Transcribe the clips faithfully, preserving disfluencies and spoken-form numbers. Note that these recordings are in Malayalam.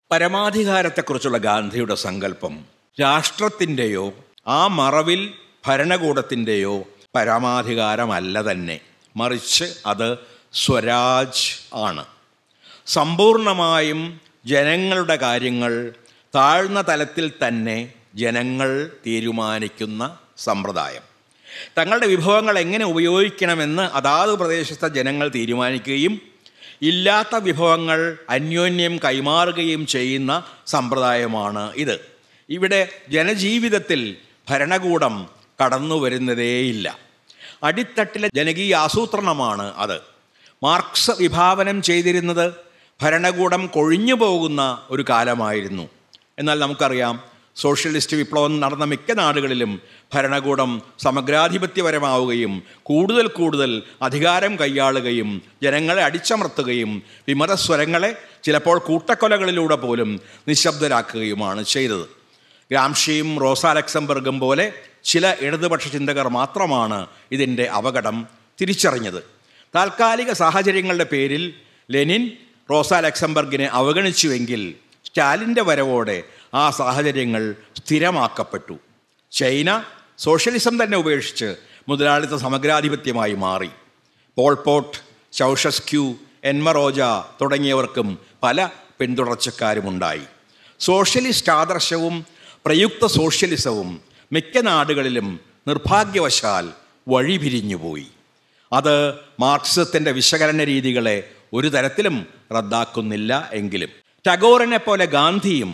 പരമാധികാരത്തെക്കുറിച്ചുള്ള ഗാന്ധിയുടെ സങ്കല്പം രാഷ്ട്രത്തിൻ്റെയോ ആ മറവിൽ ഭരണകൂടത്തിൻ്റെയോ പരമാധികാരമല്ല തന്നെ, മറിച്ച് അത് സ്വരാജ് ആണ്. സമ്പൂർണമായും ജനങ്ങളുടെ കാര്യങ്ങൾ താഴ്ന്ന തലത്തിൽ തന്നെ ജനങ്ങൾ തീരുമാനിക്കുന്ന സമ്പ്രദായം. തങ്ങളുടെ വിഭവങ്ങൾ എങ്ങനെ ഉപയോഗിക്കണമെന്ന് അതാത് പ്രദേശത്തെ ജനങ്ങൾ തീരുമാനിക്കുകയും ഇല്ലാത്ത വിഭവങ്ങൾ അന്യോന്യം കൈമാറുകയും ചെയ്യുന്ന സമ്പ്രദായമാണ് ഇത്. ഇവിടെ ജനജീവിതത്തിൽ ഭരണകൂടം കടന്നു വരുന്നതേയില്ല. അടിത്തട്ടിലെ ജനകീയ ആസൂത്രണമാണ് അത്. മാർക്സ് വിഭാവനം ചെയ്തിരുന്നത് ഭരണകൂടം കൊഴിഞ്ഞു പോകുന്ന ഒരു കാലമായിരുന്നു. എന്നാൽ നമുക്കറിയാം, സോഷ്യലിസ്റ്റ് വിപ്ലവം നടന്ന മിക്ക നാടുകളിലും ഭരണകൂടം സമഗ്രാധിപത്യപരമാവുകയും കൂടുതൽ കൂടുതൽ അധികാരം കൈയാളുകയും ജനങ്ങളെ അടിച്ചമർത്തുകയും വിമതസ്വരങ്ങളെ ചിലപ്പോൾ കൂട്ടക്കൊലകളിലൂടെ പോലും നിശബ്ദരാക്കുകയുമാണ് ചെയ്തത്. ഗ്രാംഷിയും റോസാ ലക്സംബർഗും പോലെ ചില ഇടതുപക്ഷ ചിന്തകർ മാത്രമാണ് ഇതിൻ്റെ അപകടം തിരിച്ചറിഞ്ഞത്. താൽക്കാലിക സാഹചര്യങ്ങളുടെ പേരിൽ ലെനിൻ റോസാ ലക്സംബർഗിനെ അവഗണിച്ചുവെങ്കിൽ സ്റ്റാലിൻ്റെ വരവോടെ ആ സാഹചര്യങ്ങൾ സ്ഥിരമാക്കപ്പെട്ടു. ചൈന സോഷ്യലിസം തന്നെ ഉപേക്ഷിച്ച് മുതലാളിത്ത സമഗ്രാധിപത്യമായി മാറി. പോൾപോട്ട്, ചൗഷസ്ക്യൂ, എൻമറോജ തുടങ്ങിയവർക്കും പല പിന്തുടർച്ചക്കാരുമുണ്ടായി. സോഷ്യലിസ്റ്റ് ആദർശവും പ്രയുക്ത സോഷ്യലിസവും മിക്ക നാടുകളിലും നിർഭാഗ്യവശാൽ വഴിപിരിഞ്ഞുപോയി. അത് മാർക്സിസത്തിൻ്റെ വിശകലന രീതികളെ ഒരു തരത്തിലും റദ്ദാക്കുന്നില്ല. എങ്കിലും ടാഗോറിനെ പോലെ ഗാന്ധിയും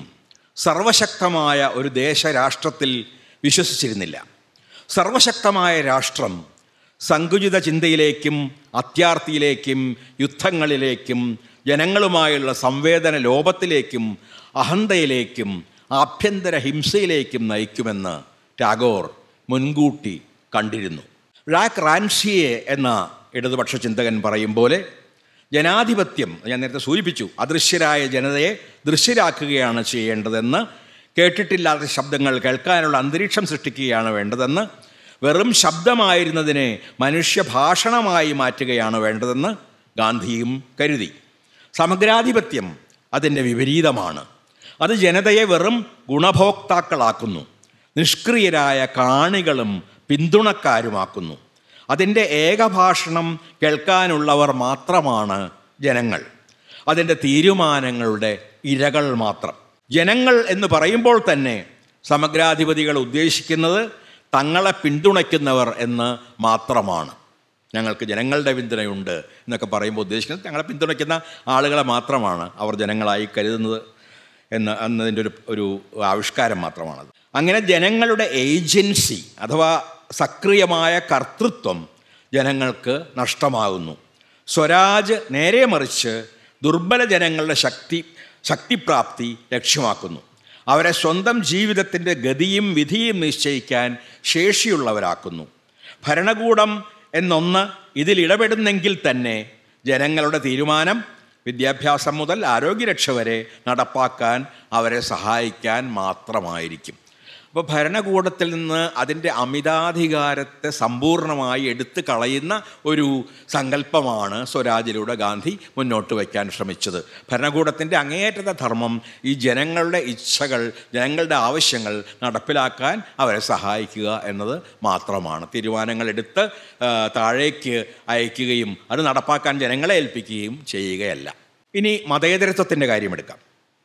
സർവശക്തമായ ഒരു ദേശരാഷ്ട്രത്തിൽ വിശ്വസിച്ചിരുന്നില്ല. സർവശക്തമായ രാഷ്ട്രം സങ്കുചിത ചിന്തയിലേക്കും അത്യാർത്തിയിലേക്കും യുദ്ധങ്ങളിലേക്കും ജനങ്ങളുമായുള്ള സംവേദന ലോപത്തിലേക്കും അഹന്തയിലേക്കും ആഭ്യന്തര ഹിംസയിലേക്കും നയിക്കുമെന്ന് ടാഗോർ മുൻകൂട്ടി കണ്ടിരുന്നു. ഴാക്ക് റാൻസിയെ എന്ന ഇടതുപക്ഷ ചിന്തകൻ പറയും പോലെ ജനാധിപത്യം, ഞാൻ നേരത്തെ സൂചിപ്പിച്ചു, അദൃശ്യരായ ജനതയെ ദൃശ്യരാക്കുകയാണ് ചെയ്യേണ്ടതെന്ന്, കേട്ടിട്ടില്ലാത്ത ശബ്ദങ്ങൾ കേൾക്കാനുള്ള അന്തരീക്ഷം സൃഷ്ടിക്കുകയാണ് വേണ്ടതെന്ന്, വെറും ശബ്ദമായിരുന്നതിനെ മനുഷ്യഭാഷണമായി മാറ്റുകയാണ് വേണ്ടതെന്ന് ഗാന്ധിയും കരുതി. സമഗ്രാധിപത്യം അതിൻ്റെ വിപരീതമാണ്. അത് ജനതയെ വെറും ഗുണഭോക്താക്കളാക്കുന്നു, നിഷ്ക്രിയരായ കാണികളും പിന്തുണക്കാരുമാക്കുന്നു. അതിൻ്റെ ഏകഭാഷണം കേൾക്കാനുള്ളവർ മാത്രമാണ് ജനങ്ങൾ, അതിൻ്റെ തീരുമാനങ്ങളുടെ ഇരകൾ മാത്രം. ജനങ്ങൾ എന്ന് പറയുമ്പോൾ തന്നെ സമഗ്രാധിപതികൾ ഉദ്ദേശിക്കുന്നത് തങ്ങളെ പിന്തുണയ്ക്കുന്നവർ എന്ന് മാത്രമാണ്. ഞങ്ങൾക്ക് ജനങ്ങളുടെ പിന്തുണയുണ്ട് എന്നൊക്കെ പറയുമ്പോൾ ഉദ്ദേശിക്കുന്നത് തങ്ങളെ പിന്തുണയ്ക്കുന്ന ആളുകളെ മാത്രമാണ് അവർ ജനങ്ങളായി കരുതുന്നത് എന്ന് എന്നതിൻ്റെ ഒരു ഒരു ആവിഷ്കാരം മാത്രമാണത്. അങ്ങനെ ജനങ്ങളുടെ ഏജൻസി അഥവാ സക്രിയമായ കർത്തൃത്വം ജനങ്ങൾക്ക് നഷ്ടമാകുന്നു. സ്വരാജ് നേരെ മറിച്ച് ദുർബല ജനങ്ങളുടെ ശക്തി ശക്തിപ്രാപ്തി ലക്ഷ്യമാക്കുന്നു. അവരെ സ്വന്തം ജീവിതത്തിൻ്റെ ഗതിയും വിധിയും നിശ്ചയിക്കാൻ ശേഷിയുള്ളവരാക്കുന്നു. ഭരണകൂടം എന്നൊന്ന് ഇതിലിടപെടുന്നെങ്കിൽ തന്നെ ജനങ്ങളുടെ തീരുമാനം വിദ്യാഭ്യാസം മുതൽ ആരോഗ്യരക്ഷ വരെ നടപ്പാക്കാൻ അവരെ സഹായിക്കാൻ മാത്രമായിരിക്കും. അപ്പോൾ ഭരണകൂടത്തിൽ നിന്ന് അതിൻ്റെ അമിതാധികാരത്തെ സമ്പൂർണ്ണമായി എടുത്തു കളയുന്ന ഒരു സങ്കല്പമാണ് സ്വരാജിലൂടെ ഗാന്ധി മുന്നോട്ട് വയ്ക്കാൻ ശ്രമിച്ചത്. ഭരണകൂടത്തിൻ്റെ അങ്ങേയറ്റത്തെ ധർമ്മം ഈ ജനങ്ങളുടെ ഇച്ഛകൾ, ജനങ്ങളുടെ ആവശ്യങ്ങൾ നടപ്പിലാക്കാൻ അവരെ സഹായിക്കുക എന്നത് മാത്രമാണ്. തീരുമാനങ്ങൾ എടുത്ത് താഴേക്ക് അയക്കുകയും അത് നടപ്പാക്കാൻ ജനങ്ങളെ ഏൽപ്പിക്കുകയും ചെയ്യുകയല്ല. ഇനി മതേതരത്വത്തിൻ്റെ കാര്യമെടുക്കാം.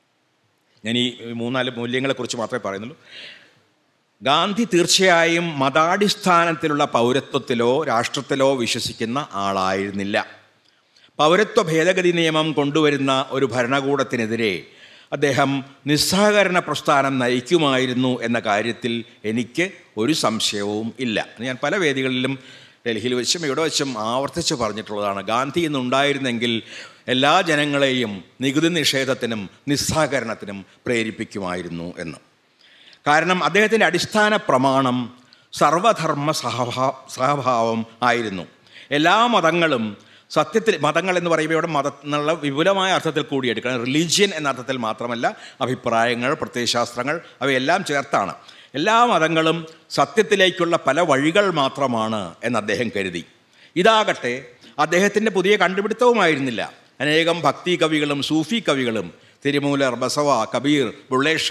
ഞാൻ ഈ മൂന്നാല് മൂല്യങ്ങളെക്കുറിച്ച് മാത്രമേ പറയുന്നുള്ളൂ. ഗാന്ധി തീർച്ചയായും മതാടിസ്ഥാനത്തിലുള്ള പൗരത്വത്തിലോ രാഷ്ട്രത്തിലോ വിശ്വസിക്കുന്ന ആളായിരുന്നില്ല. പൗരത്വ ഭേദഗതി നിയമം കൊണ്ടുവരുന്ന ഒരു ഭരണകൂടത്തിനെതിരെ അദ്ദേഹം നിസ്സഹകരണ പ്രസ്ഥാനം നയിക്കുമായിരുന്നു എന്ന കാര്യത്തിൽ എനിക്ക് ഒരു സംശയവും ഇല്ല. ഞാൻ പല വേദികളിലും ഡൽഹിയിൽ വെച്ചും ഇവിടെ വെച്ചും ആവർത്തിച്ച് പറഞ്ഞിട്ടുള്ളതാണ്. ഗാന്ധി ഇന്നുണ്ടായിരുന്നെങ്കിൽ എല്ലാ ജനങ്ങളെയും നികുതി നിഷേധത്തിനും നിസ്സഹകരണത്തിനും പ്രേരിപ്പിക്കുമായിരുന്നു എന്ന്. കാരണം അദ്ദേഹത്തിൻ്റെ അടിസ്ഥാന പ്രമാണം സർവധർമ്മ സഹഭാ സഹഭാവം ആയിരുന്നു. എല്ലാ മതങ്ങളും സത്യത്തിൽ, മതങ്ങൾ എന്ന് പറയുമ്പോൾ ഇവിടെ മത എന്നുള്ള വിപുലമായ അർത്ഥത്തിൽ കൂടി എടുക്കണം. റിലീജിയൻ എന്ന അർത്ഥത്തിൽ മാത്രമല്ല, അഭിപ്രായങ്ങൾ, പ്രത്യയശാസ്ത്രങ്ങൾ അവയെല്ലാം ചേർത്താണ്. എല്ലാ മതങ്ങളും സത്യത്തിലേക്കുള്ള പല വഴികൾ മാത്രമാണ് എന്ന് അദ്ദേഹം കരുതി. ഇതാകട്ടെ അദ്ദേഹത്തിൻ്റെ പുതിയ കണ്ടുപിടുത്തവുമായിരുന്നില്ല. അനേകം ഭക്തി കവികളും സൂഫി കവികളും തിരുമൂലർ, ബസവ, കബീർ, ബുള്ളേഷ,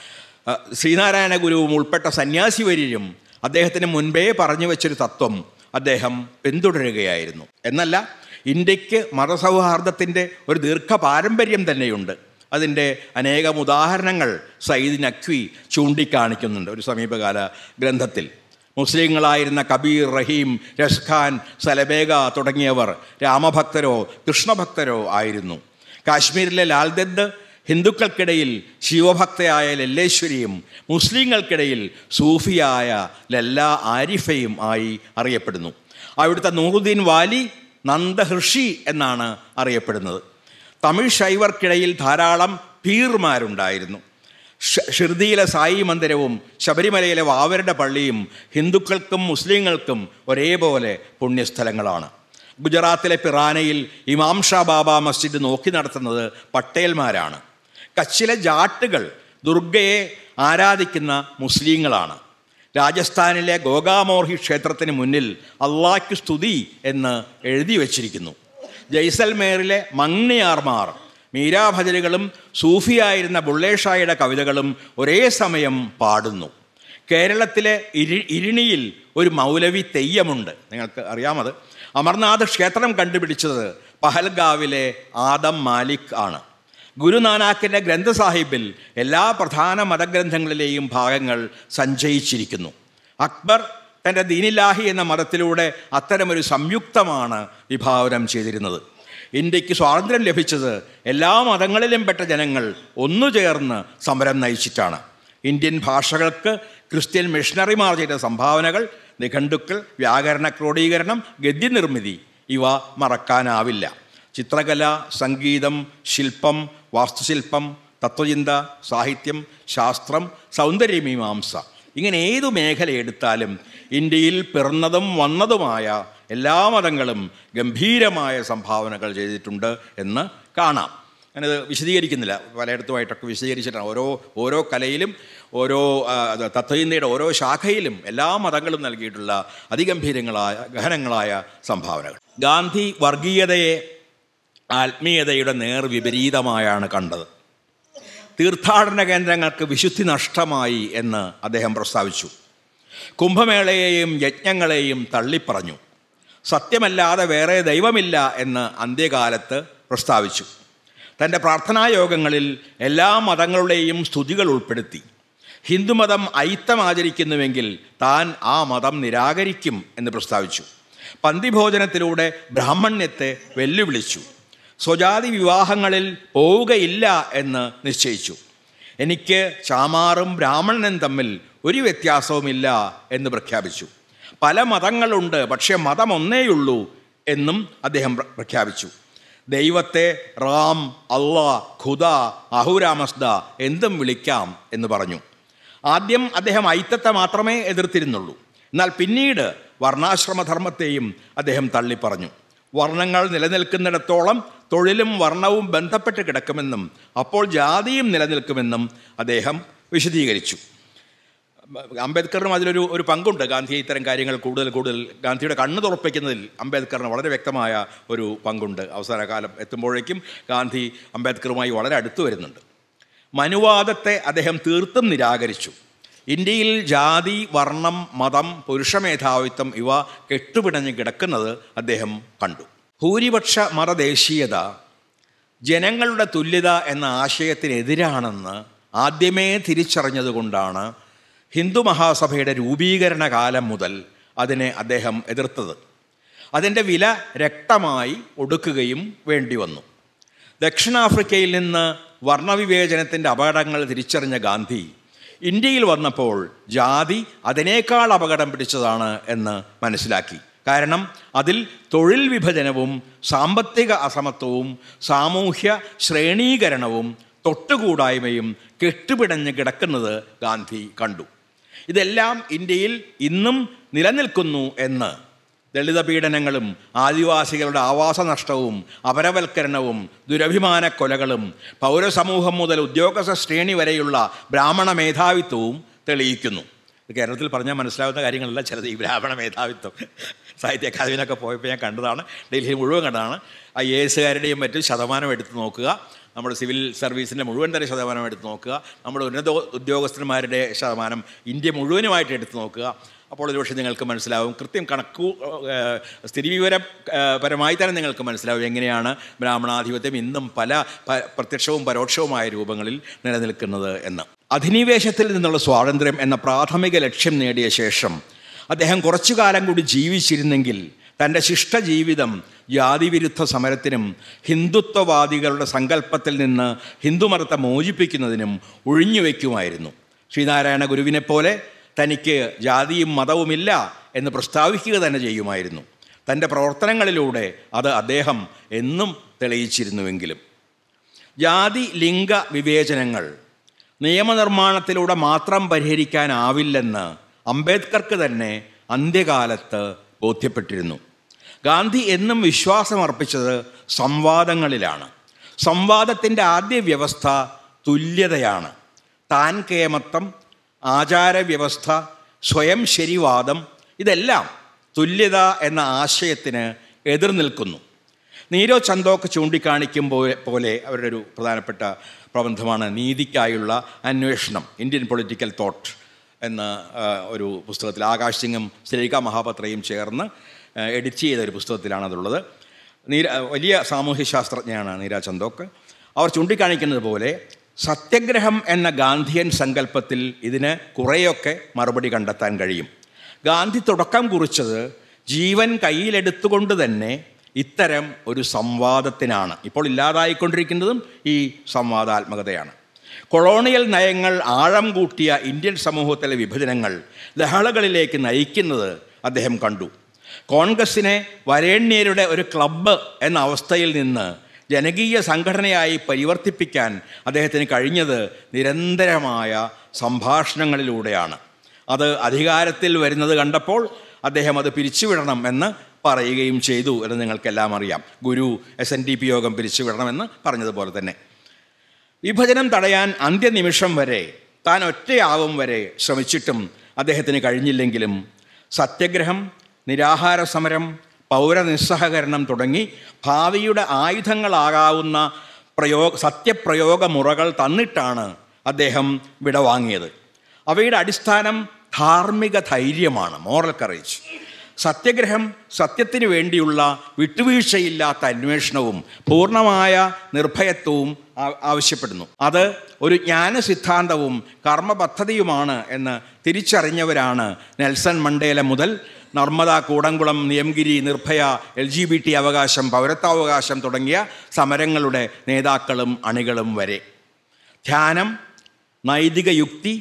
ശ്രീനാരായണ ഗുരുവും ഉൾപ്പെട്ട സന്യാസി വര്യരും അദ്ദേഹത്തിന് മുൻപേ പറഞ്ഞു വെച്ചൊരു തത്വം അദ്ദേഹം പിന്തുടരുകയായിരുന്നു. എന്നല്ല, ഇന്ത്യക്ക് മതസൗഹാർദ്ദത്തിൻ്റെ ഒരു ദീർഘ പാരമ്പര്യം തന്നെയുണ്ട്. അതിൻ്റെ അനേകം ഉദാഹരണങ്ങൾ സയ്യിദ് നഖ്വി ചൂണ്ടിക്കാണിക്കുന്നുണ്ട് ഒരു സമീപകാല ഗ്രന്ഥത്തിൽ. മുസ്ലിങ്ങളായിരുന്ന കബീർ, റഹീം, രഷ്ഖാൻ, സലബേഗ തുടങ്ങിയവർ രാമഭക്തരോ കൃഷ്ണഭക്തരോ ആയിരുന്നു. കാശ്മീരിലെ ലാൽദദ് ഹിന്ദുക്കൾക്കിടയിൽ ശിവഭക്തയായ ലല്ലേശ്വരിയും മുസ്ലിങ്ങൾക്കിടയിൽ സൂഫിയായ ലല്ലാ ആരിഫയും ആയി അറിയപ്പെടുന്നു. അവിടുത്തെ നൂറുദ്ദീൻ വാലി നന്ദഹൃഷി എന്നാണ് അറിയപ്പെടുന്നത്. തമിഴ് ശൈവർക്കിടയിൽ ധാരാളം പീർമാരുണ്ടായിരുന്നു. ഷിർദിയിലെ സായി മന്ദിരവും ശബരിമലയിലെ വാവരുടെ പള്ളിയും ഹിന്ദുക്കൾക്കും മുസ്ലിങ്ങൾക്കും ഒരേപോലെ പുണ്യസ്ഥലങ്ങളാണ്. ഗുജറാത്തിലെ പിറാനയിൽ ഇമാം ഷാ ബാബ മസ്ജിദ് നോക്കി നടത്തുന്നത് പട്ടേൽമാരാണ്. കച്ചിലെ ജാട്ടുകൾ ദുർഗയെ ആരാധിക്കുന്ന മുസ്ലിങ്ങളാണ്. രാജസ്ഥാനിലെ ഗോഗാമോർഹി ക്ഷേത്രത്തിന് മുന്നിൽ അള്ളാഹ്ക്ക് സ്തുതി എന്ന് എഴുതി വച്ചിരിക്കുന്നു. ജയ്സൽമേറിലെ മങ്നിയാർമാർ മീരാഭജനുകളും സൂഫിയായിരുന്ന ബുള്ളേഷായുടെ കവിതകളും ഒരേ സമയം പാടുന്നു. കേരളത്തിലെ ഇരി ഇരിണിയിൽ ഒരു മൗലവി തെയ്യമുണ്ട്, നിങ്ങൾക്ക് അറിയാമത്. അമർനാഥ് ക്ഷേത്രം കണ്ടുപിടിച്ചത് പഹൽഗാവിലെ ആദം മാലിക് ആണ്. ഗുരുനാനാക്കിൻ്റെ ഗ്രന്ഥസാഹിബിൽ എല്ലാ പ്രധാന മതഗ്രന്ഥങ്ങളിലെയും ഭാഗങ്ങൾ സഞ്ചയിച്ചിരിക്കുന്നു. അക്ബർ തൻ്റെ ദീനില്ലാഹി എന്ന മതത്തിലൂടെ അത്തരമൊരു സംയുക്തമാണ് വിഭാവനം ചെയ്തിരുന്നത്. ഇന്ത്യക്ക് സ്വാതന്ത്ര്യം ലഭിച്ചത് എല്ലാ മതങ്ങളിലും പെട്ട ജനങ്ങൾ ഒന്നു ചേർന്ന് സമരം നയിച്ചിട്ടാണ്. ഇന്ത്യൻ ഭാഷകൾക്ക് ക്രിസ്ത്യൻ മിഷണറിമാർ ചെയ്ത സംഭാവനകൾ, നിഘണ്ടുക്കൾ, വ്യാകരണ ക്രോഡീകരണം, ഗദ്യനിർമ്മിതി ഇവ മറക്കാനാവില്ല. ചിത്രകല, സംഗീതം, ശില്പം, വാസ്തുശില്പം, തത്വചിന്ത, സാഹിത്യം, ശാസ്ത്രം, സൗന്ദര്യമീമാംസ, ഇങ്ങനെ ഏതു മേഖല എടുത്താലും ഇന്ത്യയിൽ പിറന്നതും വന്നതുമായ എല്ലാ മതങ്ങളും ഗംഭീരമായ സംഭാവനകൾ ചെയ്തിട്ടുണ്ട് എന്ന് കാണാം. ഞാനത് വിശദീകരിക്കുന്നില്ല, പലയിടത്തുമായിട്ടൊക്കെ വിശദീകരിച്ചിട്ടാണ്. ഓരോ ഓരോ കലയിലും ഓരോ തത്വചിന്തയുടെ ഓരോ ശാഖയിലും എല്ലാ മതങ്ങളും നൽകിയിട്ടുള്ള അതിഗംഭീരങ്ങളായ ഗഹനങ്ങളായ സംഭാവനകൾ. ഗാന്ധി വർഗീയതയെ ആത്മീയതയുടെ നേർവിപരീതമായാണ് കണ്ടത്. തീർത്ഥാടന കേന്ദ്രങ്ങൾക്ക് വിശുദ്ധി നഷ്ടമായി എന്ന് അദ്ദേഹം പ്രസ്താവിച്ചു. കുംഭമേളയെയും യജ്ഞങ്ങളെയും തള്ളിപ്പറഞ്ഞു. സത്യമല്ലാതെ വേറെ ദൈവമില്ല എന്ന് അന്ത്യകാലത്ത് പ്രസ്താവിച്ചു. തൻ്റെ പ്രാർത്ഥനായോഗങ്ങളിൽ എല്ലാ മതങ്ങളുടെയും സ്തുതികൾ ഉൾപ്പെടുത്തി. ഹിന്ദുമതം ഐത്തം ആചരിക്കുന്നുവെങ്കിൽ താൻ ആ മതം നിരാകരിക്കും എന്ന് പ്രസ്താവിച്ചു. പന്തിഭോജനത്തിലൂടെ ബ്രാഹ്മണ്യത്തെ വെല്ലുവിളിച്ചു. സ്വജാതി വിവാഹങ്ങളിൽ പോവുകയില്ല എന്ന് നിശ്ചയിച്ചു. എനിക്ക് ചാമാറും ബ്രാഹ്മണനും തമ്മിൽ ഒരു വ്യത്യാസവുമില്ല എന്ന് പ്രഖ്യാപിച്ചു. പല മതങ്ങളുണ്ട്, പക്ഷേ മതം ഒന്നേയുള്ളൂ എന്നും അദ്ദേഹം പ്രഖ്യാപിച്ചു. ദൈവത്തെ റാം, അള്ളാ, ഖുദ, അഹുരാമസ്ദ എന്തും വിളിക്കാം എന്ന് പറഞ്ഞു. ആദ്യം അദ്ദേഹം ഐത്തത്തെ മാത്രമേ എതിർത്തിരുന്നുള്ളൂ. എന്നാൽ പിന്നീട് വർണ്ണാശ്രമധർമ്മത്തെയും അദ്ദേഹം തള്ളിപ്പറഞ്ഞു. വർണ്ണങ്ങൾ നിലനിൽക്കുന്നിടത്തോളം തൊഴിലും വർണ്ണവും ബന്ധപ്പെട്ട് കിടക്കുമെന്നും അപ്പോൾ ജാതിയും നിലനിൽക്കുമെന്നും അദ്ദേഹം വിശദീകരിച്ചു. അംബേദ്കറിനും അതിലൊരു ഒരു പങ്കുണ്ട്. ഗാന്ധി ഇത്തരം കാര്യങ്ങൾ കൂടുതൽ കൂടുതൽ ഗാന്ധിയുടെ കണ്ണ് തുറപ്പിക്കുന്നതിൽ അംബേദ്കറിന് വളരെ വ്യക്തമായ ഒരു പങ്കുണ്ട്. അവസാന കാലം എത്തുമ്പോഴേക്കും ഗാന്ധി അംബേദ്കറുമായി വളരെ അടുത്തു വരുന്നുണ്ട്. മനുവാദത്തെ അദ്ദേഹം തീർത്തും നിരാകരിച്ചു. ഇന്ത്യയിൽ ജാതി, വർണ്ണം, മതം, പുരുഷമേധാവിത്വം ഇവ കെട്ടുപിണഞ്ഞ് കിടക്കുന്നത് അദ്ദേഹം കണ്ടു. ഭൂരിപക്ഷ മതദേശീയത ജനങ്ങളുടെ തുല്യത എന്ന ആശയത്തിനെതിരാണെന്ന് ആദ്യമേ തിരിച്ചറിഞ്ഞതുകൊണ്ടാണ് ഹിന്ദു മഹാസഭയുടെ രൂപീകരണ കാലം മുതൽ അതിനെ അദ്ദേഹം എതിർത്തത്. അതിൻ്റെ വില രക്തമായി ഒടുക്കുകയും വേണ്ടി വന്നു. ദക്ഷിണാഫ്രിക്കയിൽ നിന്ന് വർണ്ണവിവേചനത്തിൻ്റെ അപകടങ്ങൾ തിരിച്ചറിഞ്ഞ ഗാന്ധി ഇന്ത്യയിൽ വന്നപ്പോൾ ജാതി അതിനേക്കാൾ അപകടം പിടിച്ചതാണ് എന്ന് മനസ്സിലാക്കി. കാരണം അതിൽ തൊഴിൽ വിഭജനവും സാമ്പത്തിക അസമത്വവും സാമൂഹ്യ ശ്രേണീകരണവും തൊട്ടുകൂടായ്മയും കെട്ടുപിടഞ്ഞ് കിടക്കുന്നത് ഗാന്ധി കണ്ടു. ഇതെല്ലാം ഇന്ത്യയിൽ ഇന്നും നിലനിൽക്കുന്നു എന്ന് ദളിത പീഡനങ്ങളും ആദിവാസികളുടെ ആവാസ നഷ്ടവും അപരവൽക്കരണവും ദുരഭിമാന കൊലകളും പൗരസമൂഹം മുതൽ ഉദ്യോഗസ്ഥ ശ്രേണി വരെയുള്ള ബ്രാഹ്മണ മേധാവിത്വവും തെളിയിക്കുന്നു. കേരളത്തിൽ പറഞ്ഞാൽ മനസ്സിലാവുന്ന കാര്യങ്ങളല്ല ചിലത്. ഈ ബ്രാഹ്മണ മേധാവിത്വം സാഹിത്യ അക്കാദമിയിലൊക്കെ പോയപ്പോൾ ഞാൻ കണ്ടതാണ്, ഡൽഹിയിൽ മുഴുവൻ കണ്ടതാണ്. ഐ എ എസുകാരുടെയും മറ്റും ശതമാനം എടുത്ത് നോക്കുക. നമ്മുടെ സിവിൽ സർവീസിൻ്റെ മുഴുവൻ തന്നെ ശതമാനം എടുത്ത് നോക്കുക, നമ്മുടെ ഉന്നത ഉദ്യോഗസ്ഥന്മാരുടെ ശതമാനം ഇന്ത്യ മുഴുവനുമായിട്ട് എടുത്ത് നോക്കുക. അപ്പോൾ ഒരുപക്ഷെ നിങ്ങൾക്ക് മനസ്സിലാവും, കൃത്യം കണക്കു സ്ഥിതിവിവരപരമായി തന്നെ നിങ്ങൾക്ക് മനസ്സിലാവും എങ്ങനെയാണ് ബ്രാഹ്മണാധിപത്യം ഇന്നും പല പ്രത്യക്ഷവും പരോക്ഷവുമായ രൂപങ്ങളിൽ നിലനിൽക്കുന്നത് എന്ന്. അധിനിവേശത്തിൽ നിന്നുള്ള സ്വാതന്ത്ര്യം എന്ന പ്രാഥമിക ലക്ഷ്യം നേടിയ ശേഷം അദ്ദേഹം കുറച്ചു കാലം കൂടി ജീവിച്ചിരുന്നെങ്കിൽ തൻ്റെ ശിഷ്ടജീവിതം ജാതിവിരുദ്ധ സമരത്തിനും ഹിന്ദുത്വവാദികളുടെ സങ്കല്പത്തിൽ നിന്ന് ഹിന്ദുമതത്തെ മോചിപ്പിക്കുന്നതിനും ഒഴിഞ്ഞുവെക്കുമായിരുന്നു. ശ്രീനാരായണ ഗുരുവിനെപ്പോലെ തനിക്ക് ജാതിയും മതവുമില്ല എന്ന് പ്രസ്താവിക്കുക തന്നെ ചെയ്യുമായിരുന്നു. തൻ്റെ പ്രവർത്തനങ്ങളിലൂടെ അത് അദ്ദേഹം എന്നും തെളിയിച്ചിരുന്നുവെങ്കിലും ജാതി ലിംഗ വിവേചനങ്ങൾ നിയമനിർമ്മാണത്തിലൂടെ മാത്രം പരിഹരിക്കാനാവില്ലെന്ന് അംബേദ്കർക്ക് തന്നെ അന്ത്യകാലത്ത് ബോധ്യപ്പെട്ടിരുന്നു. ഗാന്ധി എന്നും വിശ്വാസമർപ്പിച്ചത് സംവാദങ്ങളിലാണ്. സംവാദത്തിൻ്റെ ആദ്യ വ്യവസ്ഥ തുല്യതയാണ്. താൻ കേമത്വം, ആചാരവ്യവസ്ഥ, സ്വയം ശരിവാദം ഇതെല്ലാം തുല്യത എന്ന ആശയത്തിന് എതിർനിൽക്കുന്നു. നീരോ ചന്തോക്ക് ചൂണ്ടിക്കാണിക്കും പോലെ അവരുടെ ഒരു പ്രധാനപ്പെട്ട പ്രബന്ധമാണ് നീതിക്കായുള്ള അന്വേഷണം, ഇന്ത്യൻ പൊളിറ്റിക്കൽ തോട്ട് എന്ന ഒരു പുസ്തകത്തിൽ ആകാശ് സിംഗും ശ്രീക മഹാപത്രയും ചേർന്ന് എഡിറ്റ് ചെയ്ത ഒരു പുസ്തകത്തിലാണ് അതുള്ളത്. നീര വലിയ സാമൂഹ്യ ശാസ്ത്രജ്ഞയാണ് നീര ചന്തോക്ക്. അവർ ചൂണ്ടിക്കാണിക്കുന്നത് പോലെ സത്യഗ്രഹം എന്ന ഗാന്ധിയൻ സങ്കല്പത്തിൽ ഇതിന് കുറേയൊക്കെ മറുപടി കണ്ടെത്താൻ കഴിയും. ഗാന്ധി തുടക്കം കുറിച്ചത് ജീവൻ കയ്യിലെടുത്തുകൊണ്ട് തന്നെ ഇത്തരം ഒരു സംവാദത്തിനാണ്. ഇപ്പോൾ ഇല്ലാതായിക്കൊണ്ടിരിക്കുന്നതും ഈ സംവാദാത്മകതയാണ്. കൊളോണിയൽ നയങ്ങൾ ആഴം കൂട്ടിയ ഇന്ത്യൻ സമൂഹത്തിലെ വിഭജനങ്ങൾ ലഹളകളിലേക്ക് നയിക്കുന്നത് അദ്ദേഹം കണ്ടു. കോൺഗ്രസിനെ വരേണ്യരുടെ ഒരു ക്ലബ്ബ് എന്ന അവസ്ഥയിൽ നിന്ന് ജനകീയ സംഘടനയായി പരിവർത്തിപ്പിക്കാൻ അദ്ദേഹത്തിന് കഴിഞ്ഞത് നിരന്തരമായ സംഭാഷണങ്ങളിലൂടെയാണ്. അത് അധികാരത്തിൽ വരുന്നത് കണ്ടപ്പോൾ അദ്ദേഹം അത് പിരിച്ചുവിടണം എന്ന് പറയുകയും ചെയ്തു എന്ന് നിങ്ങൾക്കെല്ലാം അറിയാം. ഗുരു എസ് എൻ ഡി പി യോഗം പിരിച്ചുവിടണമെന്ന് പറഞ്ഞതുപോലെ തന്നെ വിഭജനം തടയാൻ അന്ത്യനിമിഷം വരെ താൻ ഒറ്റയാവും വരെ ശ്രമിച്ചിട്ടും അദ്ദേഹത്തിന് കഴിഞ്ഞില്ലെങ്കിലും സത്യഗ്രഹം, നിരാഹാര സമരം, പൗരനിസ്സഹകരണം തുടങ്ങി ഭാവിയുടെ ആയുധങ്ങളാകാവുന്ന പ്രയോഗ സത്യപ്രയോഗ മുറകൾ തന്നിട്ടാണ് അദ്ദേഹം വിടവാങ്ങിയത്. അവയുടെ അടിസ്ഥാനം ധാർമ്മിക ധൈര്യമാണ്, മോറൽ കറേജ്. സത്യഗ്രഹം സത്യത്തിന് വേണ്ടിയുള്ള വിട്ടുവീഴ്ചയില്ലാത്ത അന്വേഷണവും പൂർണ്ണമായ നിർഭയത്വവും ആവശ്യപ്പെടുന്നു. അത് ഒരു ജ്ഞാനസിദ്ധാന്തവും കർമ്മപദ്ധതിയുമാണ് എന്ന് തിരിച്ചറിഞ്ഞവരാണ് നെൽസൺ മണ്ടേല മുതൽ Narmada, Koodankulam, Niyamgiri, Nirbhaya, L G B T അവകാശം, പൗരത്വാവകാശം തുടങ്ങിയ സമരങ്ങളുടെ നേതാക്കളും അണികളും വരെ. ധ്യാനം, നൈതിക യുക്തി,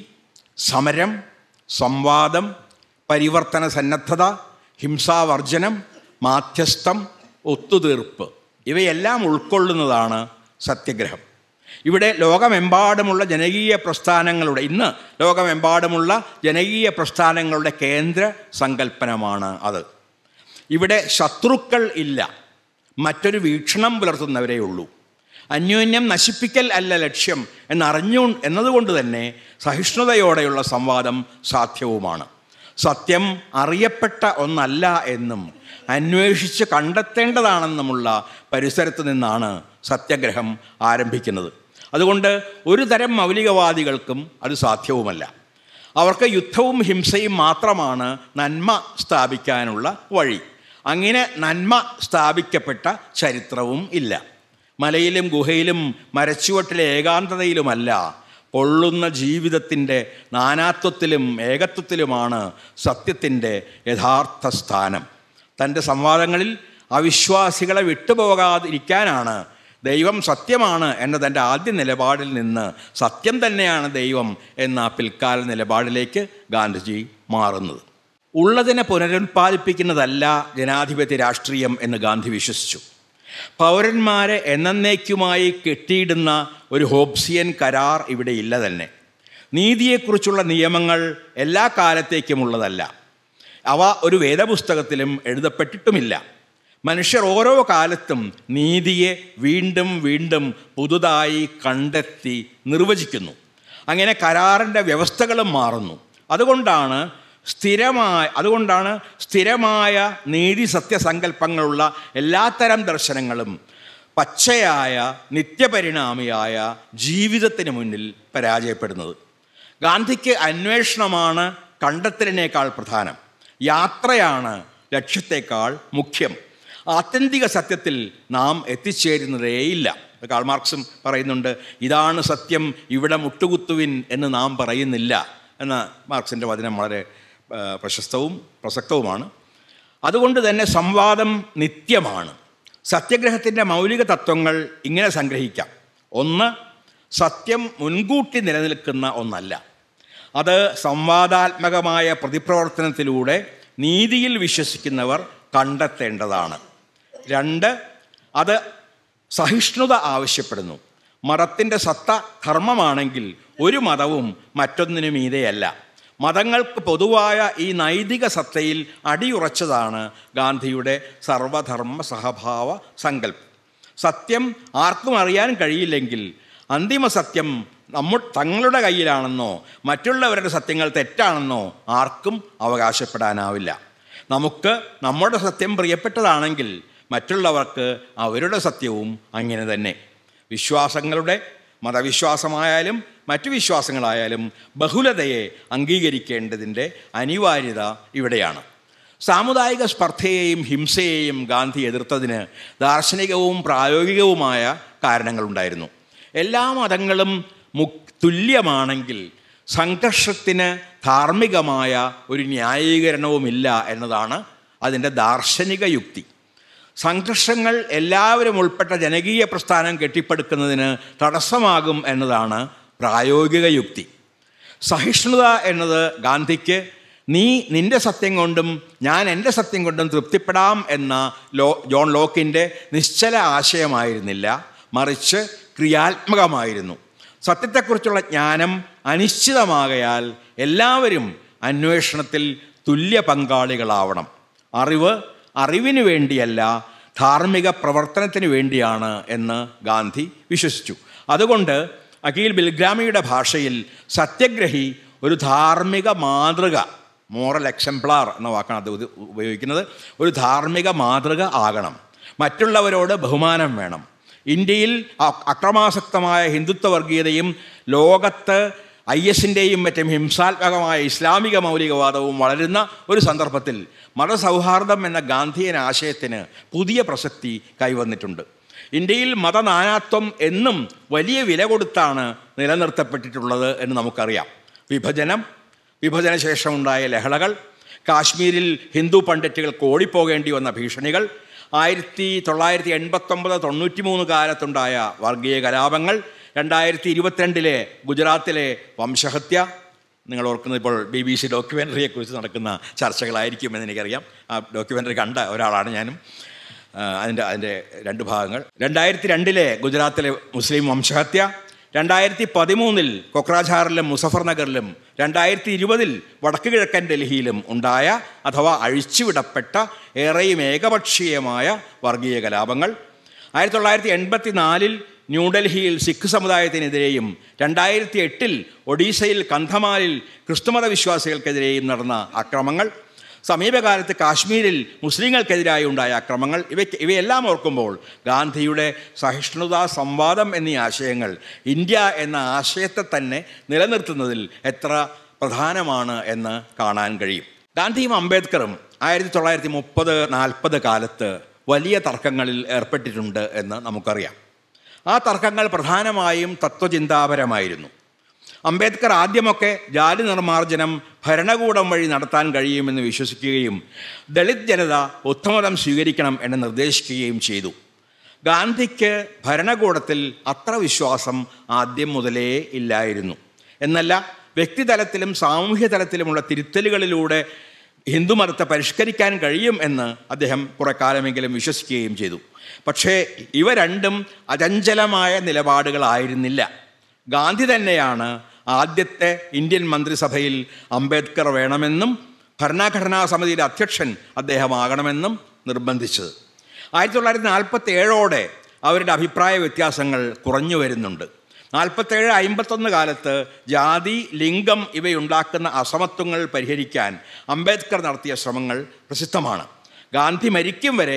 സമരം, സംവാദം, പരിവർത്തന സന്നദ്ധത, ഹിംസാവർജനം, മാധ്യസ്ഥം, ഒത്തുതീർപ്പ് ഇവയെല്ലാം ഉൾക്കൊള്ളുന്നതാണ് സത്യഗ്രഹം. ഇവിടെ ലോകമെമ്പാടുമുള്ള ജനകീയ പ്രസ്ഥാനങ്ങളുടെ ഇന്ന് ലോകമെമ്പാടുമുള്ള ജനകീയ പ്രസ്ഥാനങ്ങളുടെ കേന്ദ്ര സങ്കല്പനമാണ് അത്. ഇവിടെ ശത്രുക്കൾ ഇല്ല, മറ്റൊരു വീക്ഷണം പുലർത്തുന്നവരേ ഉള്ളൂ. അന്യോന്യം നശിപ്പിക്കൽ അല്ല ലക്ഷ്യം എന്നറിഞ്ഞു എന്നതുകൊണ്ട് തന്നെ സഹിഷ്ണുതയോടെയുള്ള സംവാദം സാധ്യവുമാണ്. സത്യം അറിയപ്പെട്ട ഒന്നല്ല എന്നും അന്വേഷിച്ച് കണ്ടെത്തേണ്ടതാണെന്നുമുള്ള പരിസരത്ത് നിന്നാണ് സത്യഗ്രഹം ആരംഭിക്കുന്നത്. അതുകൊണ്ട് ഒരു തരം മൗലികവാദികൾക്കും അത് സാധ്യവുമല്ല. അവർക്ക് യുദ്ധവും ഹിംസയും മാത്രമാണ് നന്മ സ്ഥാപിക്കാനുള്ള വഴി. അങ്ങനെ നന്മ സ്ഥാപിക്കപ്പെട്ട ചരിത്രവും ഇല്ല. മലയിലും ഗുഹയിലും മരച്ചുവട്ടിലെ ഏകാന്തതയിലുമല്ല, പൊള്ളുന്ന ജീവിതത്തിൻ്റെ നാനാത്വത്തിലും ഏകത്വത്തിലുമാണ് സത്യത്തിൻ്റെ യഥാർത്ഥ സ്ഥാനം. തൻ്റെ സംവാദങ്ങളിൽ അവിശ്വാസികളെ വിട്ടുപോകാതിരിക്കാനാണ് ദൈവം സത്യമാണ് എന്ന തൻ്റെ ആദ്യ നിലപാടിൽ നിന്ന് സത്യം തന്നെയാണ് ദൈവം എന്ന പിൽക്കാല നിലപാടിലേക്ക് ഗാന്ധിജി മാറുന്നത്. ഉള്ളതിനെ പുനരുൽപ്പാദിപ്പിക്കുന്നതല്ല ജനാധിപത്യ രാഷ്ട്രീയം എന്ന് ഗാന്ധി വിശ്വസിച്ചു. പൗരന്മാരെ എന്നേക്കുമായി കെട്ടിയിടുന്ന ഒരു ഹോബ്സിയൻ കരാർ ഇവിടെ ഇല്ല തന്നെ. നീതിയെക്കുറിച്ചുള്ള നിയമങ്ങൾ എല്ലാ കാലത്തേക്കുമുള്ളതല്ല. അവ ഒരു വേദപുസ്തകത്തിലും എഴുതപ്പെട്ടിട്ടുമില്ല. മനുഷ്യർ ഓരോ കാലത്തും നീതിയെ വീണ്ടും വീണ്ടും പുതുതായി കണ്ടെത്തി നിർവചിക്കുന്നു. അങ്ങനെ കരാറിൻ്റെ വ്യവസ്ഥകളും മാറുന്നു. അതുകൊണ്ടാണ് സ്ഥിരമായ അതുകൊണ്ടാണ് സ്ഥിരമായ നീതി സത്യസങ്കല്പങ്ങളുള്ള എല്ലാത്തരം ദർശനങ്ങളും പച്ചയായ നിത്യപരിണാമിയായ ജീവിതത്തിന് മുന്നിൽ പരാജയപ്പെടുന്നത്. ഗാന്ധിക്ക് അന്വേഷണമാണ് കണ്ടെത്തലിനേക്കാൾ പ്രധാനം. യാത്രയാണ് ലക്ഷ്യത്തേക്കാൾ മുഖ്യം. ആത്യന്തിക സത്യത്തിൽ നാം എത്തിച്ചേരുന്നതേയില്ല. കാൾ മാർക്സും പറയുന്നുണ്ട്, ഇതാണ് സത്യം, ഇവിടെ മുട്ടുകുത്തുവിൻ എന്ന് നാം പറയുന്നില്ല എന്ന മാർക്സിൻ്റെ വചനം വളരെ പ്രശസ്തവും പ്രസക്തവുമാണ്. അതുകൊണ്ട് തന്നെ സംവാദം നിത്യമാണ്. സത്യഗ്രഹത്തിൻ്റെ മൗലിക തത്വങ്ങൾ ഇങ്ങനെ സംഗ്രഹിക്കാം. ഒന്ന്, സത്യം മുൻകൂട്ടി നിലനിൽക്കുന്ന ഒന്നല്ല. അത് സംവാദാത്മകമായ പ്രതിപ്രവർത്തനത്തിലൂടെ നീതിയിൽ വിശ്വസിക്കുന്നവർ കണ്ടെത്തേണ്ടതാണ്. രണ്ട്, അത് സഹിഷ്ണുത ആവശ്യപ്പെടുന്നു. മതത്തിൻ്റെ സത്ത ധർമ്മമാണെങ്കിൽ ഒരു മതവും മറ്റൊന്നിനു മീതെയല്ല. മതങ്ങൾക്ക് പൊതുവായ ഈ നൈതിക സത്തയിൽ അടിയുറച്ചതാണ് ഗാന്ധിയുടെ സർവധർമ്മ സഹഭാവ സങ്കല്പം. സത്യം ആർക്കും അറിയാൻ കഴിയില്ലെങ്കിൽ അന്തിമ സത്യം നമ്മ തങ്ങളുടെ കയ്യിലാണെന്നോ മറ്റുള്ളവരുടെ സത്യങ്ങൾ തെറ്റാണെന്നോ ആർക്കും അവകാശപ്പെടാനാവില്ല. നമുക്ക് നമ്മുടെ സത്യം പ്രിയപ്പെട്ടതാണെങ്കിൽ മറ്റുള്ളവർക്ക് അവരുടെ സത്യവും അങ്ങനെ തന്നെ. വിശ്വാസങ്ങളുടെ, മതവിശ്വാസമായാലും മറ്റു വിശ്വാസങ്ങളായാലും ബഹുലതയെ അംഗീകരിക്കേണ്ടതിൻ്റെ അനിവാര്യത ഇവിടെയാണ്. സാമുദായിക സ്പർദ്ധയെയും ഹിംസയെയും ഗാന്ധി എതിർത്തതിന് ദാർശനികവും പ്രായോഗികവുമായ കാരണങ്ങളുണ്ടായിരുന്നു. എല്ലാ മതങ്ങളും മു തുല്യമാണെങ്കിൽ സംഘർഷത്തിന് ധാർമ്മികമായ ഒരു ന്യായീകരണവുമില്ല എന്നതാണ് അതിൻ്റെ ദാർശനിക യുക്തി. സംഘർഷങ്ങൾ എല്ലാവരും ഉൾപ്പെട്ട ജനകീയ പ്രസ്ഥാനം കെട്ടിപ്പടുക്കുന്നതിന് തടസ്സമാകും എന്നതാണ് പ്രായോഗിക യുക്തി. സഹിഷ്ണുത എന്നത് ഗാന്ധിക്ക് നീ നിൻ്റെ സത്യം കൊണ്ടും ഞാൻ എൻ്റെ സത്യം കൊണ്ടും തൃപ്തിപ്പെടാം എന്ന ലോ ജോൺ ലോക്കിൻ്റെ നിശ്ചല ആശയമായിരുന്നില്ല, മറിച്ച് ക്രിയാത്മകമായിരുന്നു. സത്യത്തെക്കുറിച്ചുള്ള ജ്ഞാനം അനിശ്ചിതമാകയാൽ എല്ലാവരും അന്വേഷണത്തിൽ തുല്യ പങ്കാളികളാവണം. അറിവ് അറിവിന് വേണ്ടിയല്ല, ധാർമ്മിക പ്രവർത്തനത്തിന് വേണ്ടിയാണ് എന്ന് ഗാന്ധി വിശ്വസിച്ചു. അതുകൊണ്ട് അഖിൽ ബിൽഗ്രാമിയുടെ ഭാഷയിൽ സത്യഗ്രഹി ഒരു ധാർമ്മിക മാതൃക, മോറൽ എക്സംപ്ലാർ എന്ന വാക്കാണ് അത് ഉപയോഗിക്കുന്നത്, ഒരു ധാർമ്മിക മാതൃക ആകണം. മറ്റുള്ളവരോട് ബഹുമാനം വേണം. ഇന്ത്യയിൽ അക്രമാസക്തമായ ഹിന്ദുത്വ വർഗീയതയും ലോകത്ത് ഐ എസിൻ്റെയും മറ്റും ഹിംസാത്മകമായ ഇസ്ലാമിക മൗലികവാദവും വളരുന്ന ഒരു സന്ദർഭത്തിൽ മതസൗഹാർദ്ദം എന്ന ഗാന്ധിയൻ ആശയത്തിന് പുതിയ പ്രസക്തി കൈവന്നിട്ടുണ്ട്. ഇന്ത്യയിൽ മതനാനാത്വം എന്നും വലിയ വില കൊടുത്താണ് നിലനിർത്തപ്പെട്ടിട്ടുള്ളത് എന്ന് നമുക്കറിയാം. വിഭജനം, വിഭജനശേഷമുണ്ടായ ലഹളകൾ, കാശ്മീരിൽ ഹിന്ദു പണ്ഡിറ്റുകൾക്ക് ഓടിപ്പോകേണ്ടി വന്ന ഭീഷണികൾ, ആയിരത്തി തൊള്ളായിരത്തി എൺപത്തൊമ്പത് തൊണ്ണൂറ്റി മൂന്ന് കാലത്തുണ്ടായ വർഗീയ കലാപങ്ങൾ, രണ്ടായിരത്തി ഇരുപത്തിരണ്ടിലെ ഗുജറാത്തിലെ വംശഹത്യ, നിങ്ങൾ ഓർക്കുന്നത് ഇപ്പോൾ ബി ബി സി ഡോക്യുമെൻ്ററിയെക്കുറിച്ച് നടക്കുന്ന ചർച്ചകളായിരിക്കുമെന്ന് എനിക്കറിയാം. ആ ഡോക്യുമെൻ്ററി കണ്ട ഒരാളാണ് ഞാനും. അതിൻ്റെ അതിൻ്റെ രണ്ട് ഭാഗങ്ങൾ, രണ്ടായിരത്തി രണ്ടിലെ ഗുജറാത്തിലെ മുസ്ലിം വംശഹത്യ, രണ്ടായിരത്തി പതിമൂന്നിൽ കൊക്രാഝാറിലും മുസഫർ നഗറിലും, രണ്ടായിരത്തി ഇരുപതിൽ വടക്ക് കിഴക്കൻ ഡൽഹിയിലും ഉണ്ടായ അഥവാ അഴിച്ചുവിടപ്പെട്ട ഏറെയും ഏകപക്ഷീയമായ വർഗീയ കലാപങ്ങൾ, ആയിരത്തി തൊള്ളായിരത്തി എൺപത്തി നാലിൽ ന്യൂഡൽഹിയിൽ സിഖ് സമുദായത്തിനെതിരെയും രണ്ടായിരത്തി എട്ടിൽ ഒഡീഷയിൽ കന്ധമാലിൽ ക്രിസ്തുമത വിശ്വാസികൾക്കെതിരെയും നടന്ന അക്രമങ്ങൾ, സമീപകാലത്ത് കാശ്മീരിൽ മുസ്ലിങ്ങൾക്കെതിരായി ഉണ്ടായ അക്രമങ്ങൾ, ഇവയ്ക്ക് ഇവയെല്ലാം ഓർക്കുമ്പോൾ ഗാന്ധിയുടെ സഹിഷ്ണുത, സംവാദം എന്നീ ആശയങ്ങൾ ഇന്ത്യ എന്ന ആശയത്തെ തന്നെ നിലനിർത്തുന്നതിൽ എത്ര പ്രധാനമാണ് എന്ന് കാണാൻ കഴിയും. ഗാന്ധിയും അംബേദ്കറും ആയിരത്തി തൊള്ളായിരത്തി മുപ്പത് നാൽപ്പത് കാലത്ത് വലിയ തർക്കങ്ങളിൽ ഏർപ്പെട്ടിട്ടുണ്ട് എന്ന് നമുക്കറിയാം. ആ തർക്കങ്ങൾ പ്രധാനമായും തത്വചിന്താപരമായിരുന്നു. അംബേദ്കർ ആദ്യമൊക്കെ ജാതി നിർമ്മാർജ്ജനം ഭരണകൂടം വഴി നടത്താൻ കഴിയുമെന്ന് വിശ്വസിക്കുകയും ദളിത് ജനത ബുദ്ധമതം സ്വീകരിക്കണം എന്ന് നിർദ്ദേശിക്കുകയും ചെയ്തു. ഗാന്ധിക്ക് ഭരണകൂടത്തിൽ അത്ര വിശ്വാസം ആദ്യം മുതലേ ഇല്ലായിരുന്നു. എന്നല്ല, വ്യക്തിതലത്തിലും സാമൂഹ്യ തലത്തിലുമുള്ള തിരുത്തലുകളിലൂടെ ഹിന്ദുമതത്തെ പരിഷ്കരിക്കാൻ കഴിയും എന്ന് അദ്ദേഹം കുറെ കാലമെങ്കിലും വിശ്വസിക്കുകയും ചെയ്തു. പക്ഷേ ഇവ രണ്ടും അചഞ്ചലമായ നിലപാടുകളായിരുന്നില്ല. ഗാന്ധി തന്നെയാണ് ആദ്യത്തെ ഇന്ത്യൻ മന്ത്രിസഭയിൽ അംബേദ്കർ വേണമെന്നും ഭരണഘടനാ സമിതിയുടെ അധ്യക്ഷൻ അദ്ദേഹമാകണമെന്നും നിർബന്ധിച്ചത്. ആയിരത്തി തൊള്ളായിരത്തി നാൽപ്പത്തി ഏഴോടെ അവരുടെ അഭിപ്രായ വ്യത്യാസങ്ങൾ കുറഞ്ഞു വരുന്നുണ്ട്. നാൽപ്പത്തേഴ് അമ്പത്തൊന്ന് കാലത്ത് ജാതി, ലിംഗം ഇവയുണ്ടാക്കുന്ന അസമത്വങ്ങൾ പരിഹരിക്കാൻ അംബേദ്കർ നടത്തിയ ശ്രമങ്ങൾ പ്രസിദ്ധമാണ്. ഗാന്ധി മരിക്കും വരെ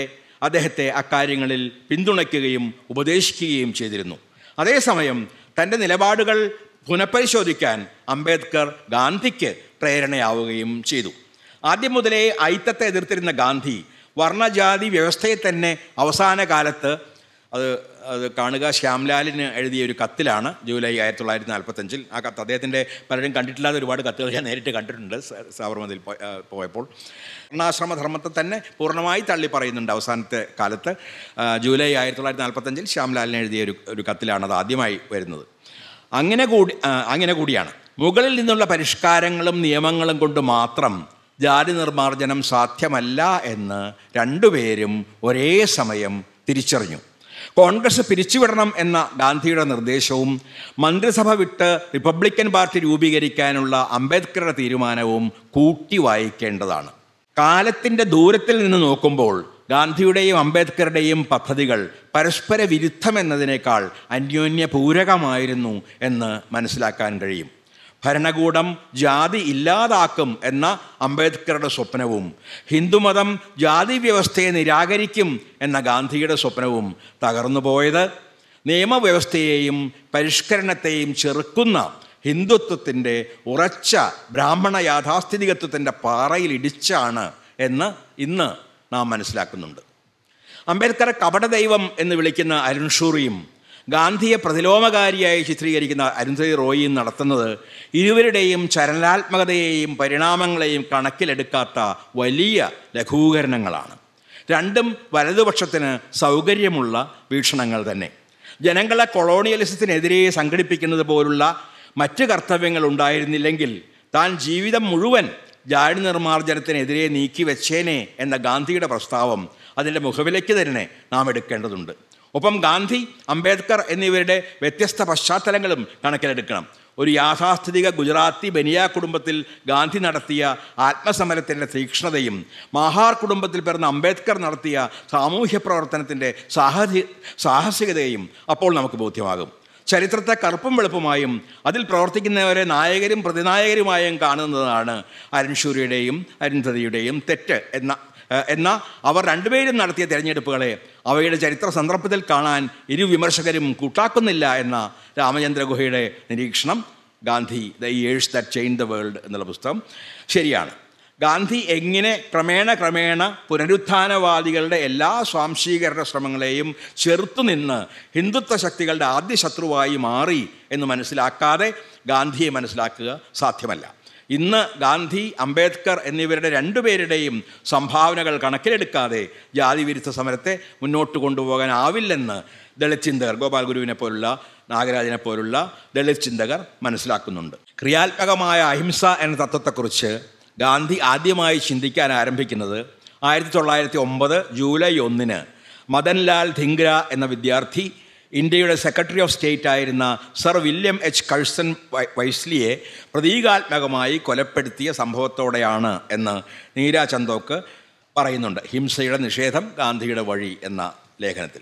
അദ്ദേഹത്തെ അക്കാര്യങ്ങളിൽ പിന്തുണയ്ക്കുകയും ഉപദേശിക്കുകയും ചെയ്തിരുന്നു. അതേസമയം തൻ്റെ നിലപാടുകൾ പുനഃപരിശോധിക്കാൻ അംബേദ്കർ ഗാന്ധിക്ക് പ്രേരണയാവുകയും ചെയ്തു. ആദ്യം മുതലേ ഐത്തത്തെ എതിർത്തിരുന്ന ഗാന്ധി വർണ്ണജാതി വ്യവസ്ഥയെ തന്നെ അവസാന കാലത്ത് അത് അത് കാണുക ശ്യാംലാലിന് എഴുതിയ ഒരു കത്തിലാണ്, ജൂലൈ ആയിരത്തി തൊള്ളായിരത്തി നാൽപ്പത്തഞ്ചിൽ. ആ കത്ത് അദ്ദേഹത്തിൻ്റെ പലരും കണ്ടിട്ടില്ലാത്ത ഒരുപാട് കത്തുകൾ ഞാൻ നേരിട്ട് കണ്ടിട്ടുണ്ട് സബർമതിയിൽ പോയപ്പോൾ. വർണ്ണാശ്രമധർമ്മത്തെ തന്നെ പൂർണ്ണമായി തള്ളി പറയുന്നുണ്ട് അവസാനത്തെ കാലത്ത്. ജൂലൈ ആയിരത്തി തൊള്ളായിരത്തി നാൽപ്പത്തഞ്ചിൽ ശ്യാംലാലിന് എഴുതിയ ഒരു ഒരു കത്തിലാണ് അത് ആദ്യമായി വരുന്നത്. അങ്ങനെ കൂടി അങ്ങനെ കൂടിയാണ് മുകളിൽ നിന്നുള്ള പരിഷ്കാരങ്ങളും നിയമങ്ങളും കൊണ്ട് മാത്രം ജാതി നിർമ്മാർജ്ജനം സാധ്യമല്ല എന്ന് രണ്ടുപേരും ഒരേ സമയം തിരിച്ചറിഞ്ഞു. കോൺഗ്രസ് പിരിച്ചുവിടണം എന്ന ഗാന്ധിയുടെ നിർദ്ദേശവും മന്ത്രിസഭ വിട്ട് റിപ്പബ്ലിക്കൻ പാർട്ടി രൂപീകരിക്കാനുള്ള അംബേദ്കറുടെ തീരുമാനവും കൂട്ടി വായിക്കേണ്ടതാണ്. കാലത്തിൻ്റെ ദൂരത്തിൽ നിന്ന് നോക്കുമ്പോൾ ഗാന്ധിയുടെയും അംബേദ്കറുടെയും പദ്ധതികൾ പരസ്പര വിരുദ്ധമെന്നതിനേക്കാൾ അന്യോന്യ പൂരകമായിരുന്നു എന്ന് മനസ്സിലാക്കാൻ കഴിയും. ഭരണകൂടം ജാതി ഇല്ലാതാക്കും എന്ന അംബേദ്കറുടെ സ്വപ്നവും ഹിന്ദുമതം ജാതി വ്യവസ്ഥയെ നിരാകരിക്കും എന്ന ഗാന്ധിയുടെ സ്വപ്നവും തകർന്നുപോയത് നിയമവ്യവസ്ഥയെയും പരിഷ്കരണത്തെയും ചെറുക്കുന്ന ഹിന്ദുത്വത്തിൻ്റെ ഉറച്ച ബ്രാഹ്മണ യാഥാസ്ഥിതികത്വത്തിൻ്റെ പാറയിലിടിച്ചാണ് എന്ന് ഇന്ന് നാം മനസ്സിലാക്കുന്നുണ്ട്. അംബേദ്കറെ കപടദൈവം എന്ന് വിളിക്കുന്ന അരുൺ ഷൂറിയും ഗാന്ധിയെ പ്രതിലോമകാരിയായി ചിത്രീകരിക്കുന്ന അരുന്ധതി റോയിയും നടത്തുന്നത് ഇരുവരുടെയും ചലനാത്മകതയെയും പരിണാമങ്ങളെയും കണക്കിലെടുക്കാത്ത വലിയ ലഘൂകരണങ്ങളാണ്. രണ്ടും വലതുപക്ഷത്തിന് സൗകര്യമുള്ള വീക്ഷണങ്ങൾ തന്നെ. ജനങ്ങളെ കൊളോണിയലിസത്തിനെതിരെ സംഘടിപ്പിക്കുന്നത് പോലുള്ള മറ്റ് കർത്തവ്യങ്ങൾ ഉണ്ടായിരുന്നില്ലെങ്കിൽ താൻ ജീവിതം മുഴുവൻ ജാതി നിർമ്മാർജ്ജനത്തിനെതിരെ നീക്കിവെച്ചേനെ എന്ന ഗാന്ധിയുടെ പ്രസ്താവം അതിൻ്റെ മുഖവിലേക്ക് തന്നെ നാം എടുക്കേണ്ടതുണ്ട്. ഒപ്പം ഗാന്ധി, അംബേദ്കർ എന്നിവരുടെ വ്യത്യസ്ത പശ്ചാത്തലങ്ങളും കണക്കിലെടുക്കണം. ഒരു യാഥാസ്ഥിതിക ഗുജറാത്തി ബനിയ കുടുംബത്തിൽ ഗാന്ധി നടത്തിയ ആത്മസമരത്തിൻ്റെ തീക്ഷ്ണതയും മാഹാർ കുടുംബത്തിൽ പിറന്ന അംബേദ്കർ നടത്തിയ സാമൂഹ്യ പ്രവർത്തനത്തിൻ്റെ സാഹസി സാഹസികതയും അപ്പോൾ നമുക്ക് ബോധ്യമാകും. ചരിത്രത്തെ കറുപ്പും വെളുപ്പുമായും അതിൽ പ്രവർത്തിക്കുന്നവരെ നായകരും പ്രതിനായകരുമായും കാണുന്നതാണ് അരുൺ ഷൂറിയുടെയും അരുന്ധതിയുടെയും തെറ്റ് എന്ന എന്ന അവർ രണ്ടുപേരും നടത്തിയ തിരഞ്ഞെടുപ്പുകളെ അവയുടെ ചരിത്ര സന്ദർഭത്തിൽ കാണാൻ ഇരു വിമർശകരും കൂട്ടാക്കുന്നില്ല എന്ന രാമചന്ദ്ര ഗുഹയുടെ നിരീക്ഷണം Gandhi the years that change the world എന്നുള്ള പുസ്തകം ശരിയാണ്. ഗാന്ധി എങ്ങനെ ക്രമേണ ക്രമേണ പുനരുത്ഥാനവാദികളുടെ എല്ലാ സ്വാംശീകരണ ശ്രമങ്ങളെയും ചെറുത്തുനിന്ന് ഹിന്ദുത്വ ശക്തികളുടെ ആദ്യ ശത്രുവായി മാറി എന്ന് മനസ്സിലാക്കാതെ ഗാന്ധിയെ മനസ്സിലാക്കുക സാധ്യമല്ല. ഇന്ന് ഗാന്ധി, അംബേദ്കർ എന്നിവരുടെ രണ്ടുപേരുടെയും സംഭാവനകൾ കണക്കിലെടുക്കാതെ ജാതി വിരുദ്ധ സമരത്തെ മുന്നോട്ട് കൊണ്ടുപോകാനാവില്ലെന്ന് ദളിത് ചിന്തകർ, ഗോപാൽ ഗുരുവിനെ പോലുള്ള നാഗരാജനെ പോലുള്ള ദളിത് ചിന്തകർ മനസ്സിലാക്കുന്നുണ്ട്. ക്രിയാത്മകമായ അഹിംസ എന്ന തത്വത്തെക്കുറിച്ച് ഗാന്ധി ആദ്യമായി ചിന്തിക്കാൻ ആരംഭിക്കുന്നത് ആയിരത്തി തൊള്ളായിരത്തി ഒമ്പത് ജൂലൈ ഒന്നിന് മദൻലാൽ ധിംഗ്ര എന്ന വിദ്യാർത്ഥി ഇന്ത്യയുടെ സെക്രട്ടറി ഓഫ് സ്റ്റേറ്റ് ആയിരുന്ന സർ വില്യം എച്ച് കഴ്സൺ വൈസ്ലിയെ പ്രതീകാത്മകമായി കൊലപ്പെടുത്തിയ സംഭവത്തോടെയാണ് എന്ന് നീര ചന്ദോക്ക് പറയുന്നുണ്ട് ഹിംസയുടെ നിഷേധം ഗാന്ധിയുടെ വഴി എന്ന ലേഖനത്തിൽ.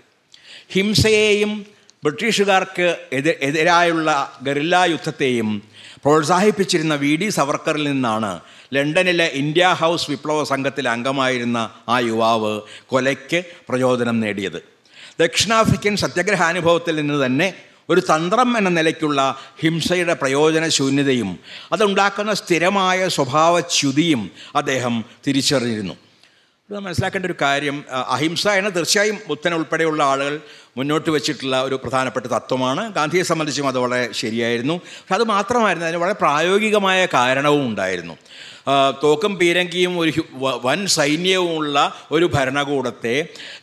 ഹിംസയെയും ബ്രിട്ടീഷുകാർക്ക് എതി എതിരായുള്ള ഗറില്ല യുദ്ധത്തെയും പ്രോത്സാഹിപ്പിച്ചിരുന്ന വി ഡി സവർക്കറിൽ നിന്നാണ് ലണ്ടനിലെ ഇന്ത്യ ഹൗസ് വിപ്ലവ സംഘത്തിലെ അംഗമായിരുന്ന ആ യുവാവ് കൊലയ്ക്ക് പ്രചോദനം നേടിയത്. ദക്ഷിണാഫ്രിക്കൻ സത്യാഗ്രഹാനുഭവത്തിൽ നിന്ന് തന്നെ ഒരു തന്ത്രം എന്ന നിലയ്ക്കുള്ള ഹിംസയുടെ പ്രയോജനശൂന്യതയും അതുണ്ടാക്കുന്ന സ്ഥിരമായ സ്വഭാവച്യുതിയും അദ്ദേഹം തിരിച്ചറിഞ്ഞിരുന്നു. ഇത് മനസ്സിലാക്കേണ്ട ഒരു കാര്യം, അഹിംസ എന്ന തീർച്ചയായും ബുദ്ധൻ ഉൾപ്പെടെയുള്ള ആളുകൾ മുന്നോട്ട് വെച്ചിട്ടുള്ള ഒരു പ്രധാനപ്പെട്ട തത്വമാണ്. ഗാന്ധിയെ സംബന്ധിച്ചും അത് വളരെ ശരിയായിരുന്നു. പക്ഷെ അത് മാത്രമായിരുന്നു, അതിന് വളരെ പ്രായോഗികമായ കാരണവും ഉണ്ടായിരുന്നു. തോക്കും പീരങ്കിയും ഒരു വൻ സൈന്യവുമുള്ള ഒരു ഭരണകൂടത്തെ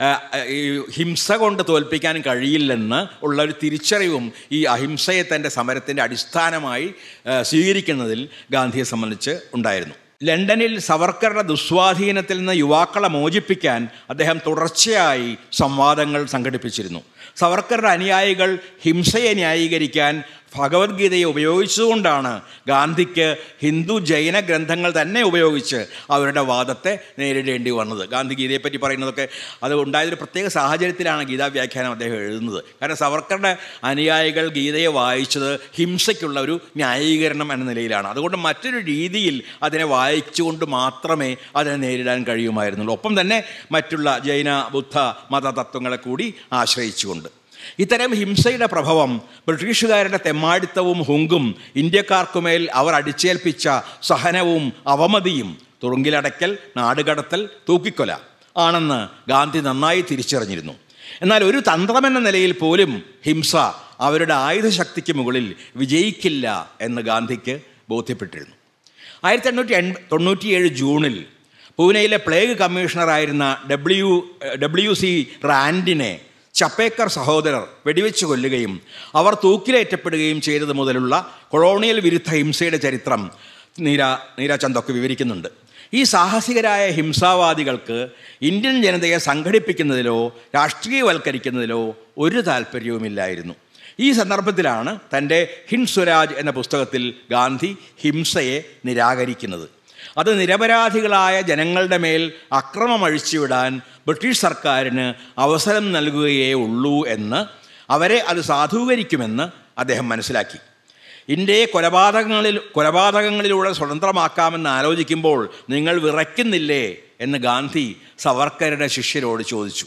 ഈ ഹിംസ കൊണ്ട് തോൽപ്പിക്കാൻ കഴിയില്ലെന്ന് ഉള്ള ഒരു തിരിച്ചറിവും ഈ അഹിംസയെ തൻ്റെ സമരത്തിൻ്റെ അടിസ്ഥാനമായി സ്വീകരിക്കുന്നതിൽ ഗാന്ധിയെ സംബന്ധിച്ച് ഉണ്ടായിരുന്നു. ലണ്ടനിൽ സവർക്കറുടെ ദുസ്വാധീനത്തിൽ നിന്ന് യുവാക്കളെ മോചിപ്പിക്കാൻ അദ്ദേഹം തുടർച്ചയായി സംവാദങ്ങൾ സംഘടിപ്പിച്ചിരുന്നു. സവർക്കറുടെ അനുയായികൾ ഹിംസയെ ന്യായീകരിക്കാൻ ഭഗവത്ഗീതയെ ഉപയോഗിച്ചുകൊണ്ടാണ് ഗാന്ധിക്ക് ഹിന്ദു ജൈന ഗ്രന്ഥങ്ങൾ തന്നെ ഉപയോഗിച്ച് അവരുടെ വാദത്തെ നേരിടേണ്ടി വന്നത്. ഗാന്ധി ഗീതയെപ്പറ്റി പറയുന്നതൊക്കെ അത് ഉണ്ടായതൊരു പ്രത്യേക സാഹചര്യത്തിലാണ് ഗീതാ വ്യാഖ്യാനം അദ്ദേഹം എഴുതുന്നത്. കാരണം സവർക്കറുടെ അനുയായികൾ ഗീതയെ വായിച്ചത് ഹിംസയ്ക്കുള്ള ഒരു ന്യായീകരണം എന്ന നിലയിലാണ്. അതുകൊണ്ട് മറ്റൊരു രീതിയിൽ അതിനെ വായിച്ചുകൊണ്ട് മാത്രമേ അതിനെ നേരിടാൻ കഴിയുമായിരുന്നുള്ളൂ. ഒപ്പം തന്നെ മറ്റുള്ള ജൈന ബുദ്ധ മതതത്വങ്ങളെ കൂടി ആശ്രയിച്ചുകൊണ്ട്. ഇത്തരം ഹിംസയുടെ പ്രഭവം ബ്രിട്ടീഷുകാരുടെ തെമ്മാടിത്തവും ഹുങ്കും ഇന്ത്യക്കാർക്കുമേൽ അവർ അടിച്ചേൽപ്പിച്ച സഹനവും അവമതിയും തുറുങ്കിലടയ്ക്കൽ, നാടുകടത്തൽ, തൂക്കിക്കൊല ആണെന്ന് ഗാന്ധി നന്നായി തിരിച്ചറിഞ്ഞിരുന്നു. എന്നാൽ ഒരു തന്ത്രമെന്ന നിലയിൽ പോലും ഹിംസ അവരുടെ ആയുധശക്തിക്ക് മുകളിൽ വിജയിക്കില്ല എന്ന് ഗാന്ധിക്ക് ബോധ്യപ്പെട്ടിരുന്നു. ആയിരത്തി എണ്ണൂറ്റി എൺ തൊണ്ണൂറ്റിയേഴ് ജൂണിൽ പൂനെയിലെ പ്ലേഗ് കമ്മീഷണറായിരുന്ന ഡബ്ല്യു ഡബ്ല്യു സി റാൻഡിനെ ചപ്പേക്കർ സഹോദരർ വെടിവെച്ച് കൊല്ലുകയും അവർ തൂക്കിലേറ്റപ്പെടുകയും ചെയ്തത് മുതലുള്ള കൊളോണിയൽ വിരുദ്ധ ഹിംസയുടെ ചരിത്രം നീര നീരാചന്ദൊക്കെ വിവരിക്കുന്നുണ്ട്. ഈ സാഹസികരായ ഹിംസാവാദികൾക്ക് ഇന്ത്യൻ ജനതയെ സംഘടിപ്പിക്കുന്നതിലോ രാഷ്ട്രീയവൽക്കരിക്കുന്നതിലോ ഒരു താല്പര്യവുമില്ലായിരുന്നു. ഈ സന്ദർഭത്തിലാണ് തൻ്റെ ഹിന്ദ് സ്വരാജ് എന്ന പുസ്തകത്തിൽ ഗാന്ധി ഹിംസയെ നിരാകരിക്കുന്നത്. അത് നിരപരാധികളായ ജനങ്ങളുടെ മേൽ അക്രമം അഴിച്ചുവിടാൻ ബ്രിട്ടീഷ് സർക്കാരിന് അവസരം നൽകുകയേ ഉള്ളൂ എന്ന്, അവരെ അത് സാധൂകരിക്കുമെന്ന് അദ്ദേഹം മനസ്സിലാക്കി. ഇന്ത്യയെ കൊലപാതകങ്ങളിൽ കൊലപാതകങ്ങളിലൂടെ സ്വതന്ത്രമാക്കാമെന്ന് ആലോചിക്കുമ്പോൾ നിങ്ങൾ വിറയ്ക്കുന്നില്ലേ എന്ന് ഗാന്ധി സവർക്കറുടെ ശിഷ്യരോട് ചോദിച്ചു.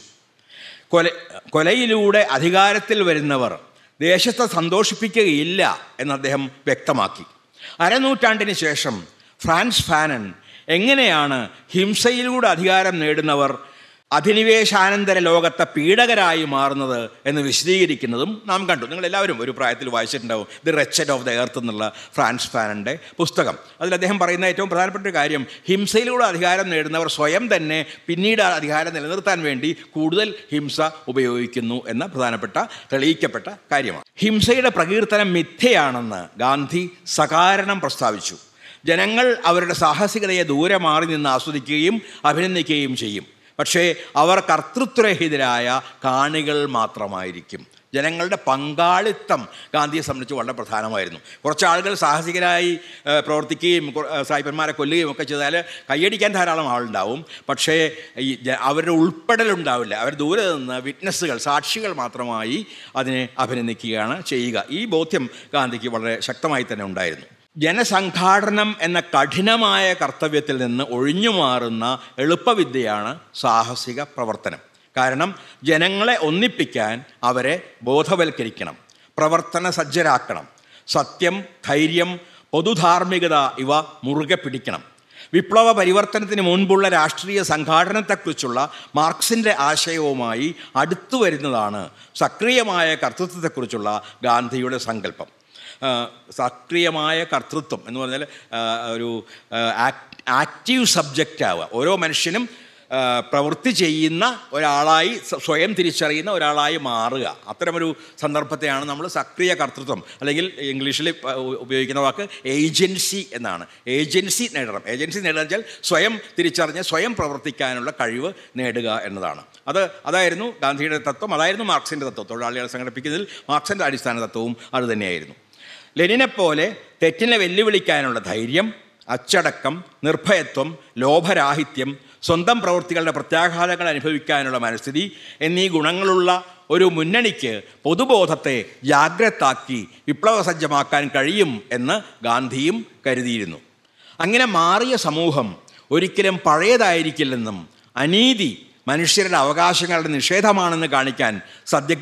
കൊല കൊലയിലൂടെ അധികാരത്തിൽ വരുന്നവർ ദേശത്തെ സന്തോഷിപ്പിക്കുകയില്ല എന്ന് അദ്ദേഹം വ്യക്തമാക്കി. അരനൂറ്റാണ്ടിന് ശേഷം ഫ്രാൻസ് ഫാനൻ എങ്ങനെയാണ് ഹിംസയിലൂടെ അധികാരം നേടുന്നവർ അധിനിവേശാനന്തര ലോകത്തെ പീഡകരായി മാറുന്നത് എന്ന് വിശദീകരിക്കുന്നതും നാം കണ്ടു. നിങ്ങളെല്ലാവരും ഒരു പ്രായത്തിൽ വായിച്ചിട്ടുണ്ടാവും the wretched of the earth എന്നുള്ള ഫ്രാൻസ് ഫാനൻ്റെ പുസ്തകം. അതിൽ അദ്ദേഹം പറയുന്ന ഏറ്റവും പ്രധാനപ്പെട്ട ഒരു കാര്യം, ഹിംസയിലൂടെ അധികാരം നേടുന്നവർ സ്വയം തന്നെ പിന്നീട് അധികാരം നിലനിർത്താൻ വേണ്ടി കൂടുതൽ ഹിംസ ഉപയോഗിക്കുന്നു എന്ന പ്രധാനപ്പെട്ട തെളിയിക്കപ്പെട്ട കാര്യമാണ്. ഹിംസയുടെ പ്രകീർത്തനം മിഥ്യയാണെന്ന് ഗാന്ധി സകാരണം പ്രസ്താവിച്ചു. ജനങ്ങൾ അവരുടെ സാഹസികതയെ ദൂരെ മാറി നിന്ന് ആസ്വദിക്കുകയും അഭിനന്ദിക്കുകയും ചെയ്യും. പക്ഷേ അവർ കർത്തൃത്വരഹിതരായ കാണികൾ മാത്രമായിരിക്കും. ജനങ്ങളുടെ പങ്കാളിത്തം ഗാന്ധിയെ സംബന്ധിച്ച് വളരെ പ്രധാനമായിരുന്നു. കുറച്ച് ആളുകൾ സാഹസികരായി പ്രവർത്തിക്കുകയും സായിപ്പന്മാരെ കൊല്ലുകയും ഒക്കെ ചെയ്താൽ കയ്യടിക്കാൻ ധാരാളം ആളുണ്ടാവും. പക്ഷേ ഈ അവരുടെ ഉൾപ്പെടലുണ്ടാവില്ല. അവർ ദൂരെ നിന്ന് വിറ്റ്നസ്സുകൾ, സാക്ഷികൾ മാത്രമായി അതിനെ അഭിനന്ദിക്കുകയാണ് ചെയ്യുക. ഈ ബോധ്യം ഗാന്ധിക്ക് വളരെ ശക്തമായി തന്നെ ഉണ്ടായിരുന്നു. ജനസംഘാടനം എന്ന കഠിനമായ കർത്തവ്യത്തിൽ നിന്ന് ഒഴിഞ്ഞു മാറുന്ന എളുപ്പവിദ്യയാണ് സാഹസിക പ്രവർത്തനം. കാരണം ജനങ്ങളെ ഒന്നിപ്പിക്കാൻ അവരെ ബോധവൽക്കരിക്കണം, പ്രവർത്തന സജ്ജരാക്കണം. സത്യം, ധൈര്യം, പൊതുധാർമ്മികത ഇവ മുറുകെ പിടിക്കണം. വിപ്ലവ പരിവർത്തനത്തിന് മുൻപുള്ള രാഷ്ട്രീയ സംഘാടനത്തെക്കുറിച്ചുള്ള മാർക്സിൻ്റെ ആശയവുമായി അടുത്തു വരുന്നതാണ് സക്രിയമായ കർത്തൃത്വത്തെക്കുറിച്ചുള്ള ഗാന്ധിയുടെ സങ്കല്പം. സക്രിയമായ കർത്തൃത്വം എന്ന് പറഞ്ഞാൽ ഒരു ആക്റ്റീവ് സബ്ജക്റ്റ് ആവുക. ഓരോ മനുഷ്യനും പ്രവൃത്തി ചെയ്യുന്ന ഒരാളായി സ്വയം തിരിച്ചറിയുന്ന ഒരാളായി മാറുക. അത്തരമൊരു സന്ദർഭത്തെയാണ് നമ്മൾ സക്രിയ കർത്തൃത്വം, അല്ലെങ്കിൽ ഇംഗ്ലീഷിൽ ഉപയോഗിക്കുന്ന വാക്ക് ഏജൻസി എന്നാണ്. ഏജൻസി നേടണം. ഏജൻസി നേടുക വെച്ചാൽ സ്വയം തിരിച്ചറിഞ്ഞ് സ്വയം പ്രവർത്തിക്കാനുള്ള കഴിവ് നേടുക എന്നതാണ്. അത് അതായിരുന്നു ഗാന്ധിയുടെ തത്വം, അതായിരുന്നു മാർക്സിൻ്റെ തത്വം. തൊഴിലാളികളെ സംഘടിപ്പിക്കുന്നതിൽ മാർക്സിൻ്റെ അടിസ്ഥാന തത്വവും അതുതന്നെയായിരുന്നു. ലെനിനെപ്പോലെ തെറ്റിനെ വെല്ലുവിളിക്കാനുള്ള ധൈര്യം, അച്ചടക്കം, നിർഭയത്വം, ലോഭരാഹിത്യം, സ്വന്തം പ്രവൃത്തികളുടെ പ്രത്യാഘാതങ്ങൾ അനുഭവിക്കാനുള്ള മനസ്ഥിതി എന്നീ ഗുണങ്ങളുള്ള ഒരു മുന്നണിക്ക് പൊതുബോധത്തെ ജാഗ്രതാക്കി വിപ്ലവസജ്ജമാക്കാൻ കഴിയും എന്ന് ഗാന്ധിയും കരുതിയിരുന്നു. അങ്ങനെ മാറിയ സമൂഹം ഒരിക്കലും പഴയതായിരിക്കില്ലെന്നും അനീതി മനുഷ്യരുടെ അവകാശങ്ങളുടെ നിഷേധമാണെന്ന് കാണിക്കാൻ സദ്യ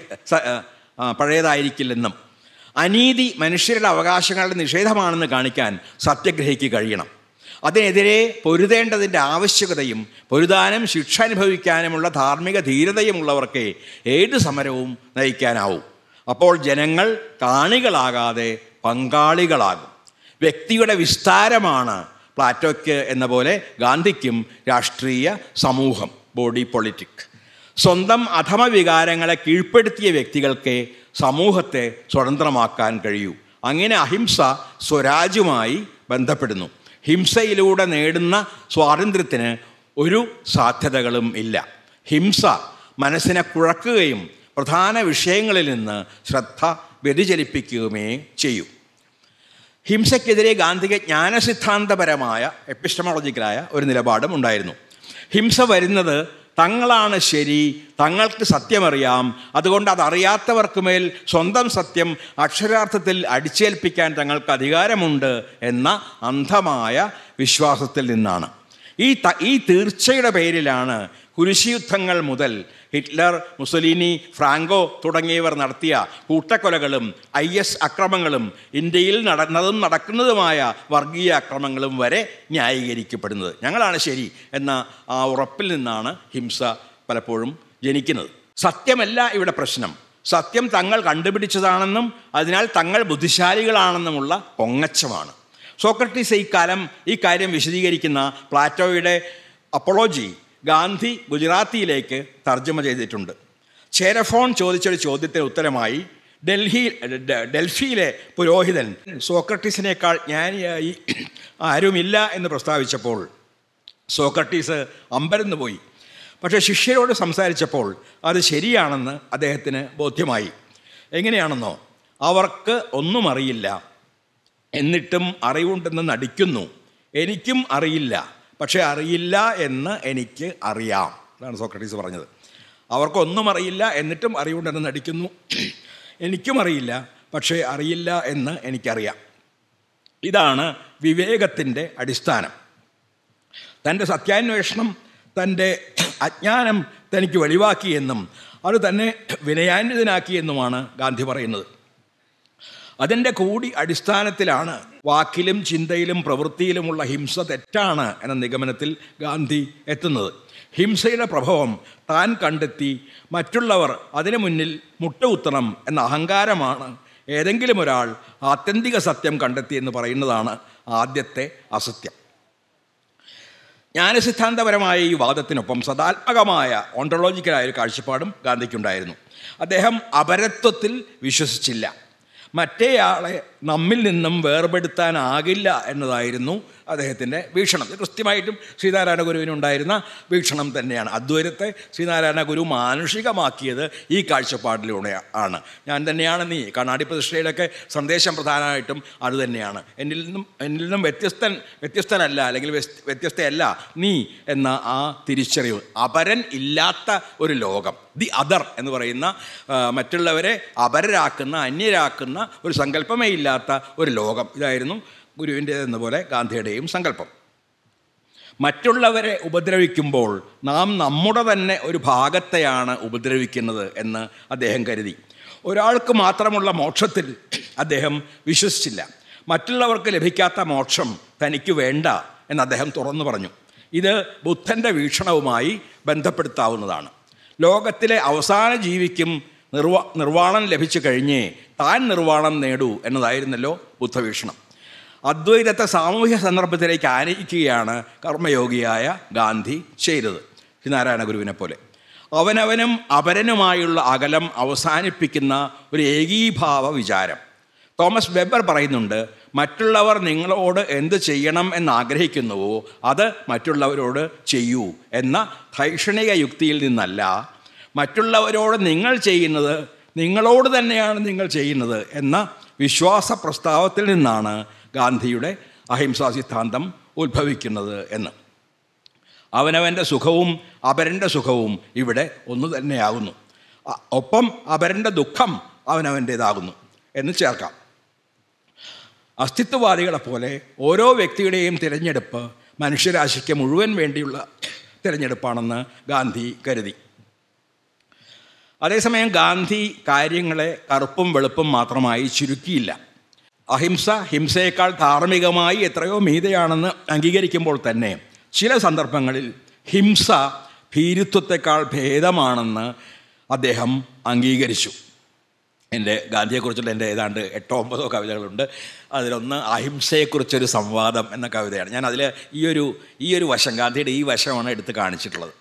പഴയതായിരിക്കില്ലെന്നും അനീതി മനുഷ്യരുടെ അവകാശങ്ങളുടെ നിഷേധമാണെന്ന് കാണിക്കാൻ സത്യഗ്രഹിക്ക് കഴിയണം. അതിനെതിരെ പൊരുതേണ്ടതിൻ്റെ ആവശ്യകതയും പൊരുതാനും ശിക്ഷ അനുഭവിക്കാനുമുള്ള ധാർമ്മിക ധീരതയുമുള്ളവർക്ക് ഏത് സമരവും നയിക്കാനാവും. അപ്പോൾ ജനങ്ങൾ കാണികളാകാതെ പങ്കാളികളാകും. വ്യക്തിയുടെ വിസ്താരമാണ് പ്ലാറ്റോയ്ക്ക് എന്ന പോലെ ഗാന്ധിക്കും രാഷ്ട്രീയ സമൂഹം, ബോഡി പൊളിറ്റിക്. സ്വന്തം അധമവികാരങ്ങളെ കീഴ്പ്പെടുത്തിയ വ്യക്തികൾക്ക് സമൂഹത്തെ സ്വതന്ത്രമാക്കാൻ കഴിയൂ. അങ്ങനെ അഹിംസ സ്വരാജുമായി ബന്ധപ്പെടുന്നു. ഹിംസയിലൂടെ നേടുന്ന സ്വാതന്ത്ര്യത്തിന് ഒരു സാധ്യതകളും ഇല്ല. ഹിംസ മനസ്സിനെ കുഴക്കുകയും പ്രധാന വിഷയങ്ങളിൽ നിന്ന് ശ്രദ്ധ വ്യതിചലിപ്പിക്കുകയുമേ ചെയ്യൂ. ഹിംസയ്ക്കെതിരെ ഗാന്ധിക്ക് ജ്ഞാനസിദ്ധാന്തപരമായ എപ്പിസ്റ്റമോളജിക്കലായ ഒരു നിലപാടും ഉണ്ടായിരുന്നു. ഹിംസ വരുന്നത് തങ്ങളാണ് ശരി, തങ്ങൾക്ക് സത്യമറിയാം, അതുകൊണ്ട് അതറിയാത്തവർക്ക് മേൽ സ്വന്തം സത്യം അക്ഷരാർത്ഥത്തിൽ അടിച്ചേൽപ്പിക്കാൻ തങ്ങൾക്ക് അധികാരമുണ്ട് എന്ന അന്ധമായ വിശ്വാസത്തിൽ നിന്നാണ്. ഈ ത ഈ തീർച്ചയുടെ പേരിലാണ് കുരിശുയുദ്ധങ്ങൾ മുതൽ ഹിറ്റ്ലർ, മുസോലിനി, ഫ്രാങ്കോ തുടങ്ങിയവർ നടത്തിയ കൂട്ടക്കൊലകളും ഐ എസ് അക്രമങ്ങളും ഇന്ത്യയിൽ നടന്നതും നടക്കുന്നതുമായ വർഗീയ അക്രമങ്ങളും വരെ ന്യായീകരിക്കപ്പെടുന്നത്. ഞങ്ങളാണ് ശരി എന്ന ആ ഉറപ്പിൽ നിന്നാണ് ഹിംസ പലപ്പോഴും ജനിക്കുന്നത്. സത്യമല്ല ഇവിടെ പ്രശ്നം. സത്യം തങ്ങൾ കണ്ടുപിടിച്ചതാണെന്നും അതിനാൽ തങ്ങൾ ബുദ്ധിശാലികളാണെന്നുമുള്ള പൊങ്ങച്ചമാണ്. സോക്രട്ടീസ് ഈ കാലം ഈ കാര്യം വിശദീകരിക്കുന്ന പ്ലാറ്റോയുടെ അപ്പോളോജി ഗാന്ധി ഗുജറാത്തിയിലേക്ക് തർജ്ജമ ചെയ്തിട്ടുണ്ട്. ചേരഫോൺ ചോദിച്ചൊരു ചോദ്യത്തിന് ഉത്തരമായി ഡൽഹി ഡൽഹിയിലെ പുരോഹിതൻ സോക്രട്ടീസിനേക്കാൾ ജ്ഞാനിയായി ആരുമില്ല എന്ന് പ്രസ്താവിച്ചപ്പോൾ സോക്രട്ടീസ് അമ്പരന്ന് പോയി. പക്ഷേ ശിഷ്യരോട് സംസാരിച്ചപ്പോൾ അത് ശരിയാണെന്ന് അദ്ദേഹത്തിന് ബോധ്യമായി. എങ്ങനെയാണെന്നോ, അവർക്ക് ഒന്നും അറിയില്ല, എന്നിട്ടും അറിവുണ്ടെന്ന് നടിക്കുന്നു. എനിക്കും അറിയില്ല, പക്ഷേ അറിയില്ല എന്ന് എനിക്ക് അറിയാം. അതാണ് സോക്രട്ടീസ് പറഞ്ഞത്. അവർക്കൊന്നും അറിയില്ല, എന്നിട്ടും അറിവുണ്ടെന്ന് നടിക്കുന്നു. എനിക്കും അറിയില്ല, പക്ഷേ അറിയില്ല എന്ന് എനിക്കറിയാം. ഇതാണ് വിവേകത്തിൻ്റെ അടിസ്ഥാനം. തൻ്റെ സത്യാന്വേഷണം തൻ്റെ അജ്ഞാനം തനിക്ക് വെളിവാക്കിയെന്നും അത് തന്നെ വിനയാന്വിതനാക്കിയെന്നുമാണ് ഗാന്ധി പറയുന്നത്. അതിൻ്റെ കൂടി അടിസ്ഥാനത്തിലാണ് വാക്കിലും ചിന്തയിലും പ്രവൃത്തിയിലുമുള്ള ഹിംസ തെറ്റാണ് എന്ന നിഗമനത്തിൽ ഗാന്ധി എത്തുന്നത്. ഹിംസയുടെ പ്രഭവം താൻ കണ്ടെത്തി മറ്റുള്ളവർ അതിനു മുന്നിൽ മുട്ടുകുത്തണം എന്ന അഹങ്കാരമാണ് ഏതെങ്കിലും ഒരാൾ ആത്യന്തിക സത്യം കണ്ടെത്തിയെന്ന് പറയുന്നതാണ് ആദ്യത്തെ അസത്യം. ജ്ഞാനസിദ്ധാന്തപരമായ ഈ വാദത്തിനൊപ്പം സദാത്മകമായ ഓണ്ടോളജിക്കലായ ഒരു കാഴ്ചപ്പാടും ഗാന്ധിക്കുണ്ടായിരുന്നു. അദ്ദേഹം അപരത്വത്തിൽ വിശ്വസിച്ചില്ല. മറ്റേയാളെ നമ്മിൽ നിന്നും വേർപെടുത്താനാകില്ല എന്നതായിരുന്നു അദ്ദേഹത്തിൻ്റെ വീക്ഷണം. ഇത് കൃത്യമായിട്ടും ശ്രീനാരായണ ഗുരുവിനുണ്ടായിരുന്ന വീക്ഷണം തന്നെയാണ്. അദ്വൈതത്തെ ശ്രീനാരായണ ഗുരു മാനുഷികമാക്കിയത് ഈ കാഴ്ചപ്പാടിലൂടെ ആണ്. ഞാൻ തന്നെയാണ് നീ. കണ്ണാടി പ്രതിഷ്ഠയിലൊക്കെ സന്ദേശം പ്രധാനമായിട്ടും അതുതന്നെയാണ്. എന്നിൽ നിന്നും എന്നിൽ നിന്നും വ്യത്യസ്തൻ വ്യത്യസ്തനല്ല അല്ലെങ്കിൽ വ്യത്യസ്തയല്ല നീ എന്ന ആ തിരിച്ചറിവ്. അപരൻ ഇല്ലാത്ത ഒരു ലോകം, ദി അതർ എന്ന് പറയുന്ന മറ്റുള്ളവരെ അപരരാക്കുന്ന അന്യരാക്കുന്ന ഒരു സങ്കല്പമേ ഇല്ലാത്ത ഒരു ലോകം, ഇതായിരുന്നു ഗുരുവിൻ്റേതെന്ന പോലെ ഗാന്ധിയുടെയും സങ്കല്പം. മറ്റുള്ളവരെ ഉപദ്രവിക്കുമ്പോൾ നാം നമ്മുടെ തന്നെ ഒരു ഭാഗത്തെയാണ് ഉപദ്രവിക്കുന്നത് എന്ന് അദ്ദേഹം കരുതി. ഒരാൾക്ക് മാത്രമുള്ള മോക്ഷത്തിൽ അദ്ദേഹം വിശ്വസിച്ചില്ല. മറ്റുള്ളവർക്ക് ലഭിക്കാത്ത മോക്ഷം തനിക്ക് വേണ്ട എന്ന് അദ്ദേഹം തുറന്നു പറഞ്ഞു. ഇത് ബുദ്ധൻ്റെ വീക്ഷണവുമായി ബന്ധപ്പെടുത്താവുന്നതാണ്. ലോകത്തിലെ അവസാന ജീവിക്കും നിർവാ നിർവ്വാണം ലഭിച്ചു കഴിഞ്ഞേ താൻ നിർവ്വാണം നേടൂ എന്നതായിരുന്നല്ലോ ബുദ്ധവീക്ഷണം. അദ്വൈതത്തെ സാമൂഹ്യ സന്ദർഭത്തിലേക്ക് ആനയിക്കുകയാണ് കർമ്മയോഗിയായ ഗാന്ധി ചെയ്തത്. ശ്രീനാരായണ ഗുരുവിനെ പോലെ അവനവനും അപരനുമായുള്ള അകലം അവസാനിപ്പിക്കുന്ന ഒരു ഏകീഭാവ വിചാരം. തോമസ് വെബർ പറയുന്നുണ്ട്, മറ്റുള്ളവർ നിങ്ങളോട് എന്ത് ചെയ്യണം എന്നാഗ്രഹിക്കുന്നുവോ അത് മറ്റുള്ളവരോട് ചെയ്യൂ എന്ന ധൈഷണിക യുക്തിയിൽ നിന്നല്ല, മറ്റുള്ളവരോട് നിങ്ങൾ ചെയ്യുന്നത് നിങ്ങളോട് തന്നെയാണ് നിങ്ങൾ ചെയ്യുന്നത് എന്ന വിശ്വാസ പ്രസ്താവത്തിൽ നിന്നാണ് ഗാന്ധിയുടെ അഹിംസാ സിദ്ധാന്തം ഉത്ഭവിക്കുന്നത് എന്ന്. അവനവൻ്റെ സുഖവും അപരൻ്റെ സുഖവും ഇവിടെ ഒന്നു തന്നെയാകുന്നു. ഒപ്പം അപരൻ്റെ ദുഃഖം അവനവൻ്റേതാകുന്നു എന്ന് ചേർക്കാം. അസ്തിത്വവാദികളെപ്പോലെ ഓരോ വ്യക്തിയുടെയും തിരഞ്ഞെടുപ്പ് മനുഷ്യരാശിക്ക് മുഴുവൻ വേണ്ടിയുള്ള തിരഞ്ഞെടുപ്പാണെന്ന് ഗാന്ധി കരുതി. അതേസമയം ഗാന്ധി കാര്യങ്ങളെ കറുപ്പും വെളുപ്പും മാത്രമായി ചുരുക്കിയില്ല. അഹിംസ ഹിംസയേക്കാൾ ധാർമ്മികമായി എത്രയോ മീതെയാണെന്ന് അംഗീകരിക്കുമ്പോൾ തന്നെ ചില സന്ദർഭങ്ങളിൽ ഹിംസ ഭീരുത്വത്തെക്കാൾ ഭേദമാണെന്ന് അദ്ദേഹം അംഗീകരിച്ചു. എൻ്റെ ഗാന്ധിയെക്കുറിച്ചുള്ള എൻ്റെ ഏതാണ്ട് എട്ടോ ഒമ്പതോ കവിതകളുണ്ട്. അതിലൊന്ന് അഹിംസയെക്കുറിച്ചൊരു സംവാദം എന്ന കവിതയാണ്. ഞാൻ അതിൽ ഈ ഒരു ഈ ഒരു വശം, ഗാന്ധിയുടെ ഈ വശമാണ് എടുത്ത് കാണിച്ചിട്ടുള്ളത്.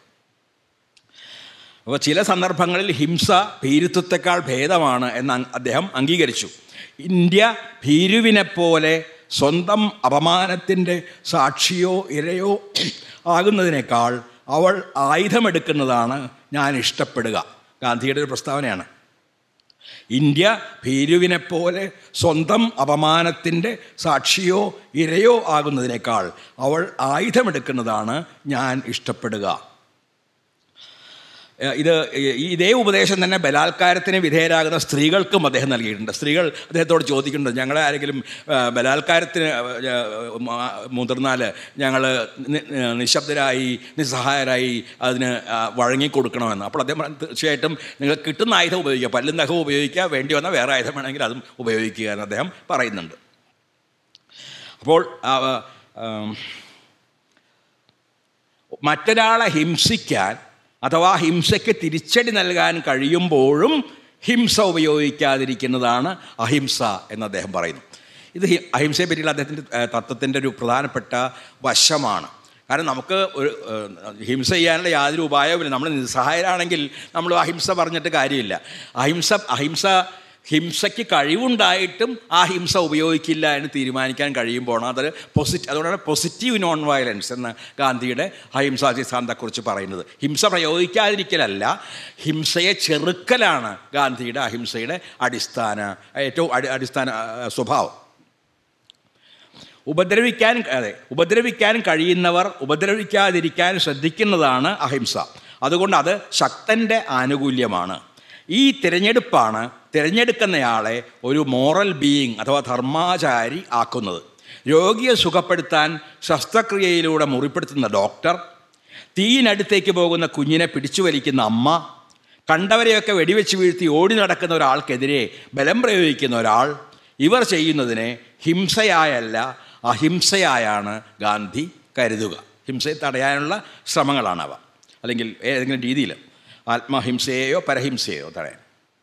അപ്പോൾ ചില സന്ദർഭങ്ങളിൽ ഹിംസ ഭീരുത്വത്തെക്കാൾ ഭേദമാണ് എന്ന് അദ്ദേഹം അംഗീകരിച്ചു. ഇന്ത്യ ഭീരുവിനെപ്പോലെ സ്വന്തം അപമാനത്തിൻ്റെ സാക്ഷിയോ ഇരയോ ആകുന്നതിനേക്കാൾ അവൾ ആയുധമെടുക്കുന്നതാണ് ഞാൻ ഇഷ്ടപ്പെടുക. ഗാന്ധിയുടെ ഒരു പ്രസ്താവനയാണ്. ഇന്ത്യ ഭീരുവിനെപ്പോലെ സ്വന്തം അപമാനത്തിൻ്റെ സാക്ഷിയോ ഇരയോ ആകുന്നതിനേക്കാൾ അവൾ ആയുധമെടുക്കുന്നതാണ് ഞാൻ ഇഷ്ടപ്പെടുക. ഇത് ഇതേ ഉപദേശം തന്നെ ബലാത്കാരത്തിന് വിധേയരാകുന്ന സ്ത്രീകൾക്കും അദ്ദേഹം നൽകിയിട്ടുണ്ട്. സ്ത്രീകൾ അദ്ദേഹത്തോട് ചോദിക്കുന്നുണ്ട്, ഞങ്ങളെ ആരെങ്കിലും ബലാത്കാരത്തിന് മുതിർന്നാൽ ഞങ്ങൾ നിശബ്ദരായി നിസ്സഹായരായി അതിന് വഴങ്ങിക്കൊടുക്കണമെന്ന്. അപ്പോൾ അദ്ദേഹം തീർച്ചയായിട്ടും നിങ്ങൾ കിട്ടുന്ന ആയുധം ഉപയോഗിക്കുക, പല്ലും നഖവും ഉപയോഗിക്കുക, വേണ്ടി വന്നാൽ വേറെ ആയുധം വേണമെങ്കിൽ അതും ഉപയോഗിക്കുക എന്ന് അദ്ദേഹം പറയുന്നുണ്ട്. അപ്പോൾ മറ്റൊരാളെ ഹിംസിക്കാൻ അഥവാ ഹിംസയ്ക്ക് തിരിച്ചടി നൽകാൻ കഴിയുമ്പോഴും ഹിംസ ഉപയോഗിക്കാതിരിക്കുന്നതാണ് അഹിംസ എന്ന് അദ്ദേഹം പറയുന്നു. ഇത് അഹിംസയെ പറ്റിയുള്ള അദ്ദേഹത്തിൻ്റെ തത്വത്തിൻ്റെ ഒരു പ്രധാനപ്പെട്ട വശമാണ്. കാരണം നമുക്ക് ഒരു ഹിംസ ചെയ്യാനുള്ള യാതൊരു ഉപായവുമില്ല. നമ്മൾ നിസ്സഹായരാണെങ്കിൽ നമ്മൾ അഹിംസ പറഞ്ഞിട്ട് കാര്യമില്ല. അഹിംസ അഹിംസ ഹിംസയ്ക്ക് കഴിവുണ്ടായിട്ടും ആ ഹിംസ ഉപയോഗിക്കില്ല എന്ന് തീരുമാനിക്കാൻ കഴിയുമ്പോഴാണ് അതൊരു പോസിറ്റീവ്. അതുകൊണ്ടാണ് പോസിറ്റീവ് നോൺ വയലൻസ് എന്ന ഗാന്ധിയുടെ അഹിംസാ സിദ്ധാന്തത്തെക്കുറിച്ച് പറയുന്നത്. ഹിംസ പ്രയോഗിക്കാതിരിക്കലല്ല, ഹിംസയെ ചെറുക്കലാണ് ഗാന്ധിയുടെ അഹിംസയുടെ അടിസ്ഥാന ഏറ്റവും അടിസ്ഥാന സ്വഭാവം. ഉപദ്രവിക്കാൻ അതെ ഉപദ്രവിക്കാൻ കഴിയുന്നവർ ഉപദ്രവിക്കാതിരിക്കാൻ ശ്രദ്ധിക്കുന്നതാണ് അഹിംസ. അതുകൊണ്ട് അത് ശക്തൻ്റെ ആനുകൂല്യമാണ്. ഈ തിരഞ്ഞെടുപ്പാണ് തിരഞ്ഞെടുക്കുന്നയാളെ ഒരു മോറൽ ബീയിങ് അഥവാ ധർമാചാരി ആക്കുന്നത്. രോഗിയെ സുഖപ്പെടുത്താൻ ശസ്ത്രക്രിയയിലൂടെ മുറിപ്പെടുത്തുന്ന ഡോക്ടർ, തീയിനടുത്തേക്ക് പോകുന്ന കുഞ്ഞിനെ പിടിച്ചു വലിക്കുന്ന അമ്മ, കണ്ടവരെയൊക്കെ വെടിവെച്ച് വീഴ്ത്തി ഓടി നടക്കുന്ന ഒരാൾക്കെതിരെ ബലം പ്രയോഗിക്കുന്ന ഒരാൾ, ഇവർ ചെയ്യുന്നതിനെ ഹിംസയായല്ല അഹിംസയായാണ് ഗാന്ധി കരുതുക. ഹിംസയെ തടയാനുള്ള ശ്രമങ്ങളാണവ, അല്ലെങ്കിൽ ഏതെങ്കിലും രീതിയിൽ ആത്മഹിംസയെയോ പരഹിംസയെയോ തടയാൻ.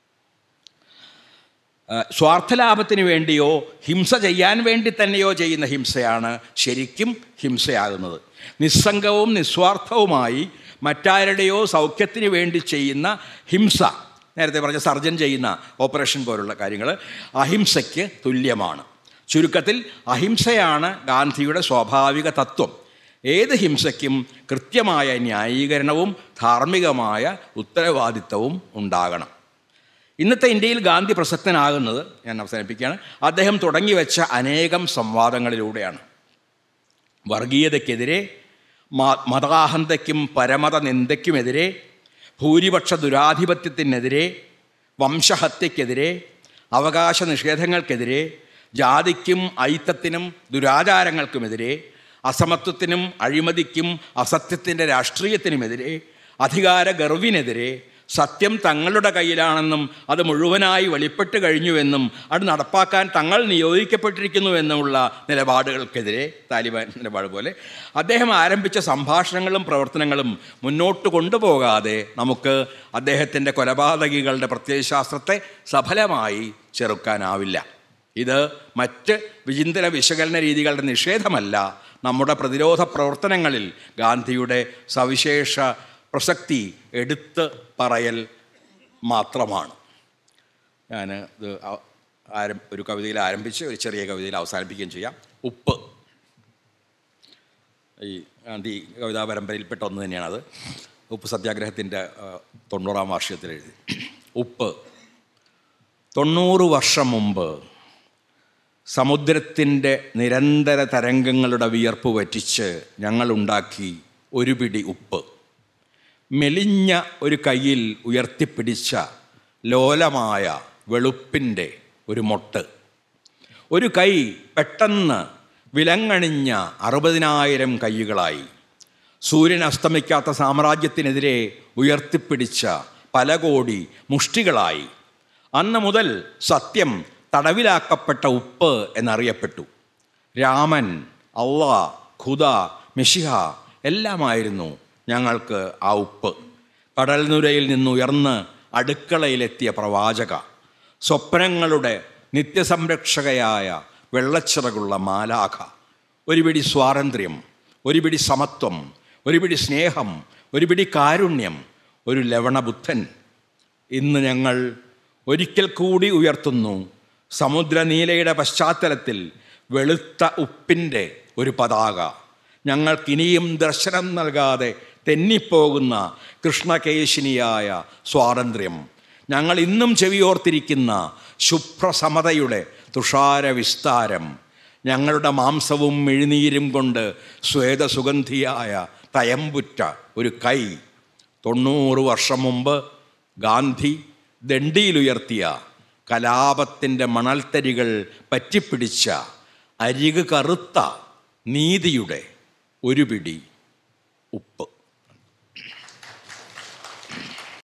സ്വാർത്ഥലാഭത്തിന് വേണ്ടിയോ ഹിംസ ചെയ്യാൻ വേണ്ടി തന്നെയോ ചെയ്യുന്ന ഹിംസയാണ് ശരിക്കും ഹിംസയാകുന്നത്. നിസ്സംഗവും നിസ്വാർത്ഥവുമായി മറ്റാരുടെയോ സൗഖ്യത്തിന് വേണ്ടി ചെയ്യുന്ന ഹിംസ, നേരത്തെ പറഞ്ഞ സർജൻ ചെയ്യുന്ന ഓപ്പറേഷൻ പോലുള്ള കാര്യങ്ങൾ അഹിംസയ്ക്ക് തുല്യമാണ്. ചുരുക്കത്തിൽ അഹിംസയാണ് ഗാന്ധിയുടെ സ്വാഭാവിക തത്വം. ഏത് ഹിംസയ്ക്കും കൃത്യമായ ന്യായീകരണവും ധാർമ്മികമായ ഉത്തരവാദിത്തവും ഉണ്ടാകണം. ഇന്നത്തെ ഇന്ത്യയിൽ ഗാന്ധി പ്രസക്തനാകുന്നത്, ഞാൻ അവസാനിപ്പിക്കുകയാണ്, അദ്ദേഹം തുടങ്ങി വെച്ച അനേകം സംവാദങ്ങളിലൂടെയാണ്. വർഗീയതയ്ക്കെതിരെ, മതാഹന്തയ്ക്കും പരമത നിന്ദയ്ക്കുമെതിരെ, ഭൂരിപക്ഷ ദുരാധിപത്യത്തിനെതിരെ, വംശഹത്യക്കെതിരെ, അവകാശ നിഷേധങ്ങൾക്കെതിരെ, ജാതിക്കും ഐത്തത്തിനും ദുരാചാരങ്ങൾക്കുമെതിരെ, അസമത്വത്തിനും അഴിമതിക്കും അസത്യത്തിൻ്റെ രാഷ്ട്രീയത്തിനുമെതിരെ, അധികാര ഗർവിനെതിരെ, സത്യം തങ്ങളുടെ കയ്യിലാണെന്നും അത് മുഴുവനായി വെളിപ്പെട്ട് കഴിഞ്ഞുവെന്നും അത് നടപ്പാക്കാൻ തങ്ങൾ നിയോഗിക്കപ്പെട്ടിരിക്കുന്നുവെന്നുമുള്ള നിലപാടുകൾക്കെതിരെ, താലിബാൻ നിലപാട് പോലെ, അദ്ദേഹം ആരംഭിച്ച സംഭാഷണങ്ങളും പ്രവർത്തനങ്ങളും മുന്നോട്ട് കൊണ്ടുപോകാതെ നമുക്ക് അദ്ദേഹത്തിൻ്റെ കൊലപാതകികളുടെ പ്രത്യയശാസ്ത്രത്തെ സഫലമായി ചെറുക്കാനാവില്ല. ഇത് മറ്റ് വിചിന്തന വിശകലന രീതികളുടെ നിഷേധമല്ല, നമ്മുടെ പ്രതിരോധ പ്രവർത്തനങ്ങളിൽ ഗാന്ധിയുടെ സവിശേഷ പ്രസക്തി എടുത്ത് പറയൽ മാത്രമാണ്. ഞാൻ ഇത് ആരം ഒരു കവിതയിൽ ആരംഭിച്ച് ഒരു ചെറിയ കവിതയിൽ അവസാനിപ്പിക്കുകയും ചെയ്യാം. ഉപ്പ്, ഈ ഗാന്ധി കവിതാ പരമ്പരയിൽപ്പെട്ട ഒന്ന് തന്നെയാണത്. ഉപ്പ് സത്യാഗ്രഹത്തിൻ്റെ തൊണ്ണൂറാം വാർഷികത്തിൽ എഴുതി. ഉപ്പ്. തൊണ്ണൂറ് വർഷം മുമ്പ് സമുദ്രത്തിൻ്റെ നിരന്തര തരംഗങ്ങളുടെ വിയർപ്പ് വറ്റിച്ച് ഞങ്ങളുണ്ടാക്കി ഒരു പിടി ഉപ്പ്. മെലിഞ്ഞ ഒരു കയ്യിൽ ഉയർത്തിപ്പിടിച്ച ലോലമായ വെളുപ്പിൻ്റെ ഒരു മൊട്ട്. ഒരു കൈ പെട്ടെന്ന് വിലങ്ങണിഞ്ഞ അറുപതിനായിരം കൈകളായി. സൂര്യൻ അസ്തമിക്കാത്ത സാമ്രാജ്യത്തിനെതിരെ ഉയർത്തിപ്പിടിച്ച പല കോടി മുഷ്ടികളായി. അന്ന് മുതൽ സത്യം തടവിലാക്കപ്പെട്ട ഉപ്പ് എന്നറിയപ്പെട്ടു. രാമൻ, അള്ളാ, ഖുദ, മിശിഹ എല്ലാമായിരുന്നു ഞങ്ങൾക്ക് ആ ഉപ്പ്. കടൽനുരയിൽ നിന്നുയർന്ന് അടുക്കളയിലെത്തിയ പ്രവാചക, സ്വപ്നങ്ങളുടെ നിത്യസംരക്ഷകയായ വെള്ളച്ചിറകുള്ള മാലാഖ, ഒരു പിടി സ്വാതന്ത്ര്യം, ഒരു പിടി സമത്വം, ഒരു പിടി സ്നേഹം, ഒരു പിടി കാരുണ്യം, ഒരു ലവണബുദ്ധൻ. ഇന്ന് ഞങ്ങൾ ഒരിക്കൽ കൂടി ഉയർത്തുന്നു സമുദ്രനീലയുടെ പശ്ചാത്തലത്തിൽ വെളുത്ത ഉപ്പിൻ്റെ ഒരു പതാക. ഞങ്ങൾക്കിനിയും ദർശനം നൽകാതെ തെന്നിപ്പോകുന്ന കൃഷ്ണകേശിനിയായ സ്വാതന്ത്ര്യം. ഞങ്ങൾ ഇന്നും ചെവിയോർത്തിരിക്കുന്ന ശുഭ്രസമതയുടെ തുഷാര വിസ്താരം, ഞങ്ങളുടെ മാംസവും മെഴുനീരും കൊണ്ട് സ്വേദസുഗന്ധിയായ തയമ്പുറ്റ ഒരു കൈ, തൊണ്ണൂറ് വർഷം മുമ്പ് ഗാന്ധി ദണ്ഡിയിലുയർത്തിയ കലാപത്തിൻ്റെ മണൽത്തരികൾ പറ്റിപ്പിടിച്ച അരികു കറുത്ത നീതിയുടെ ഒരു പിടി ഉപ്പ്.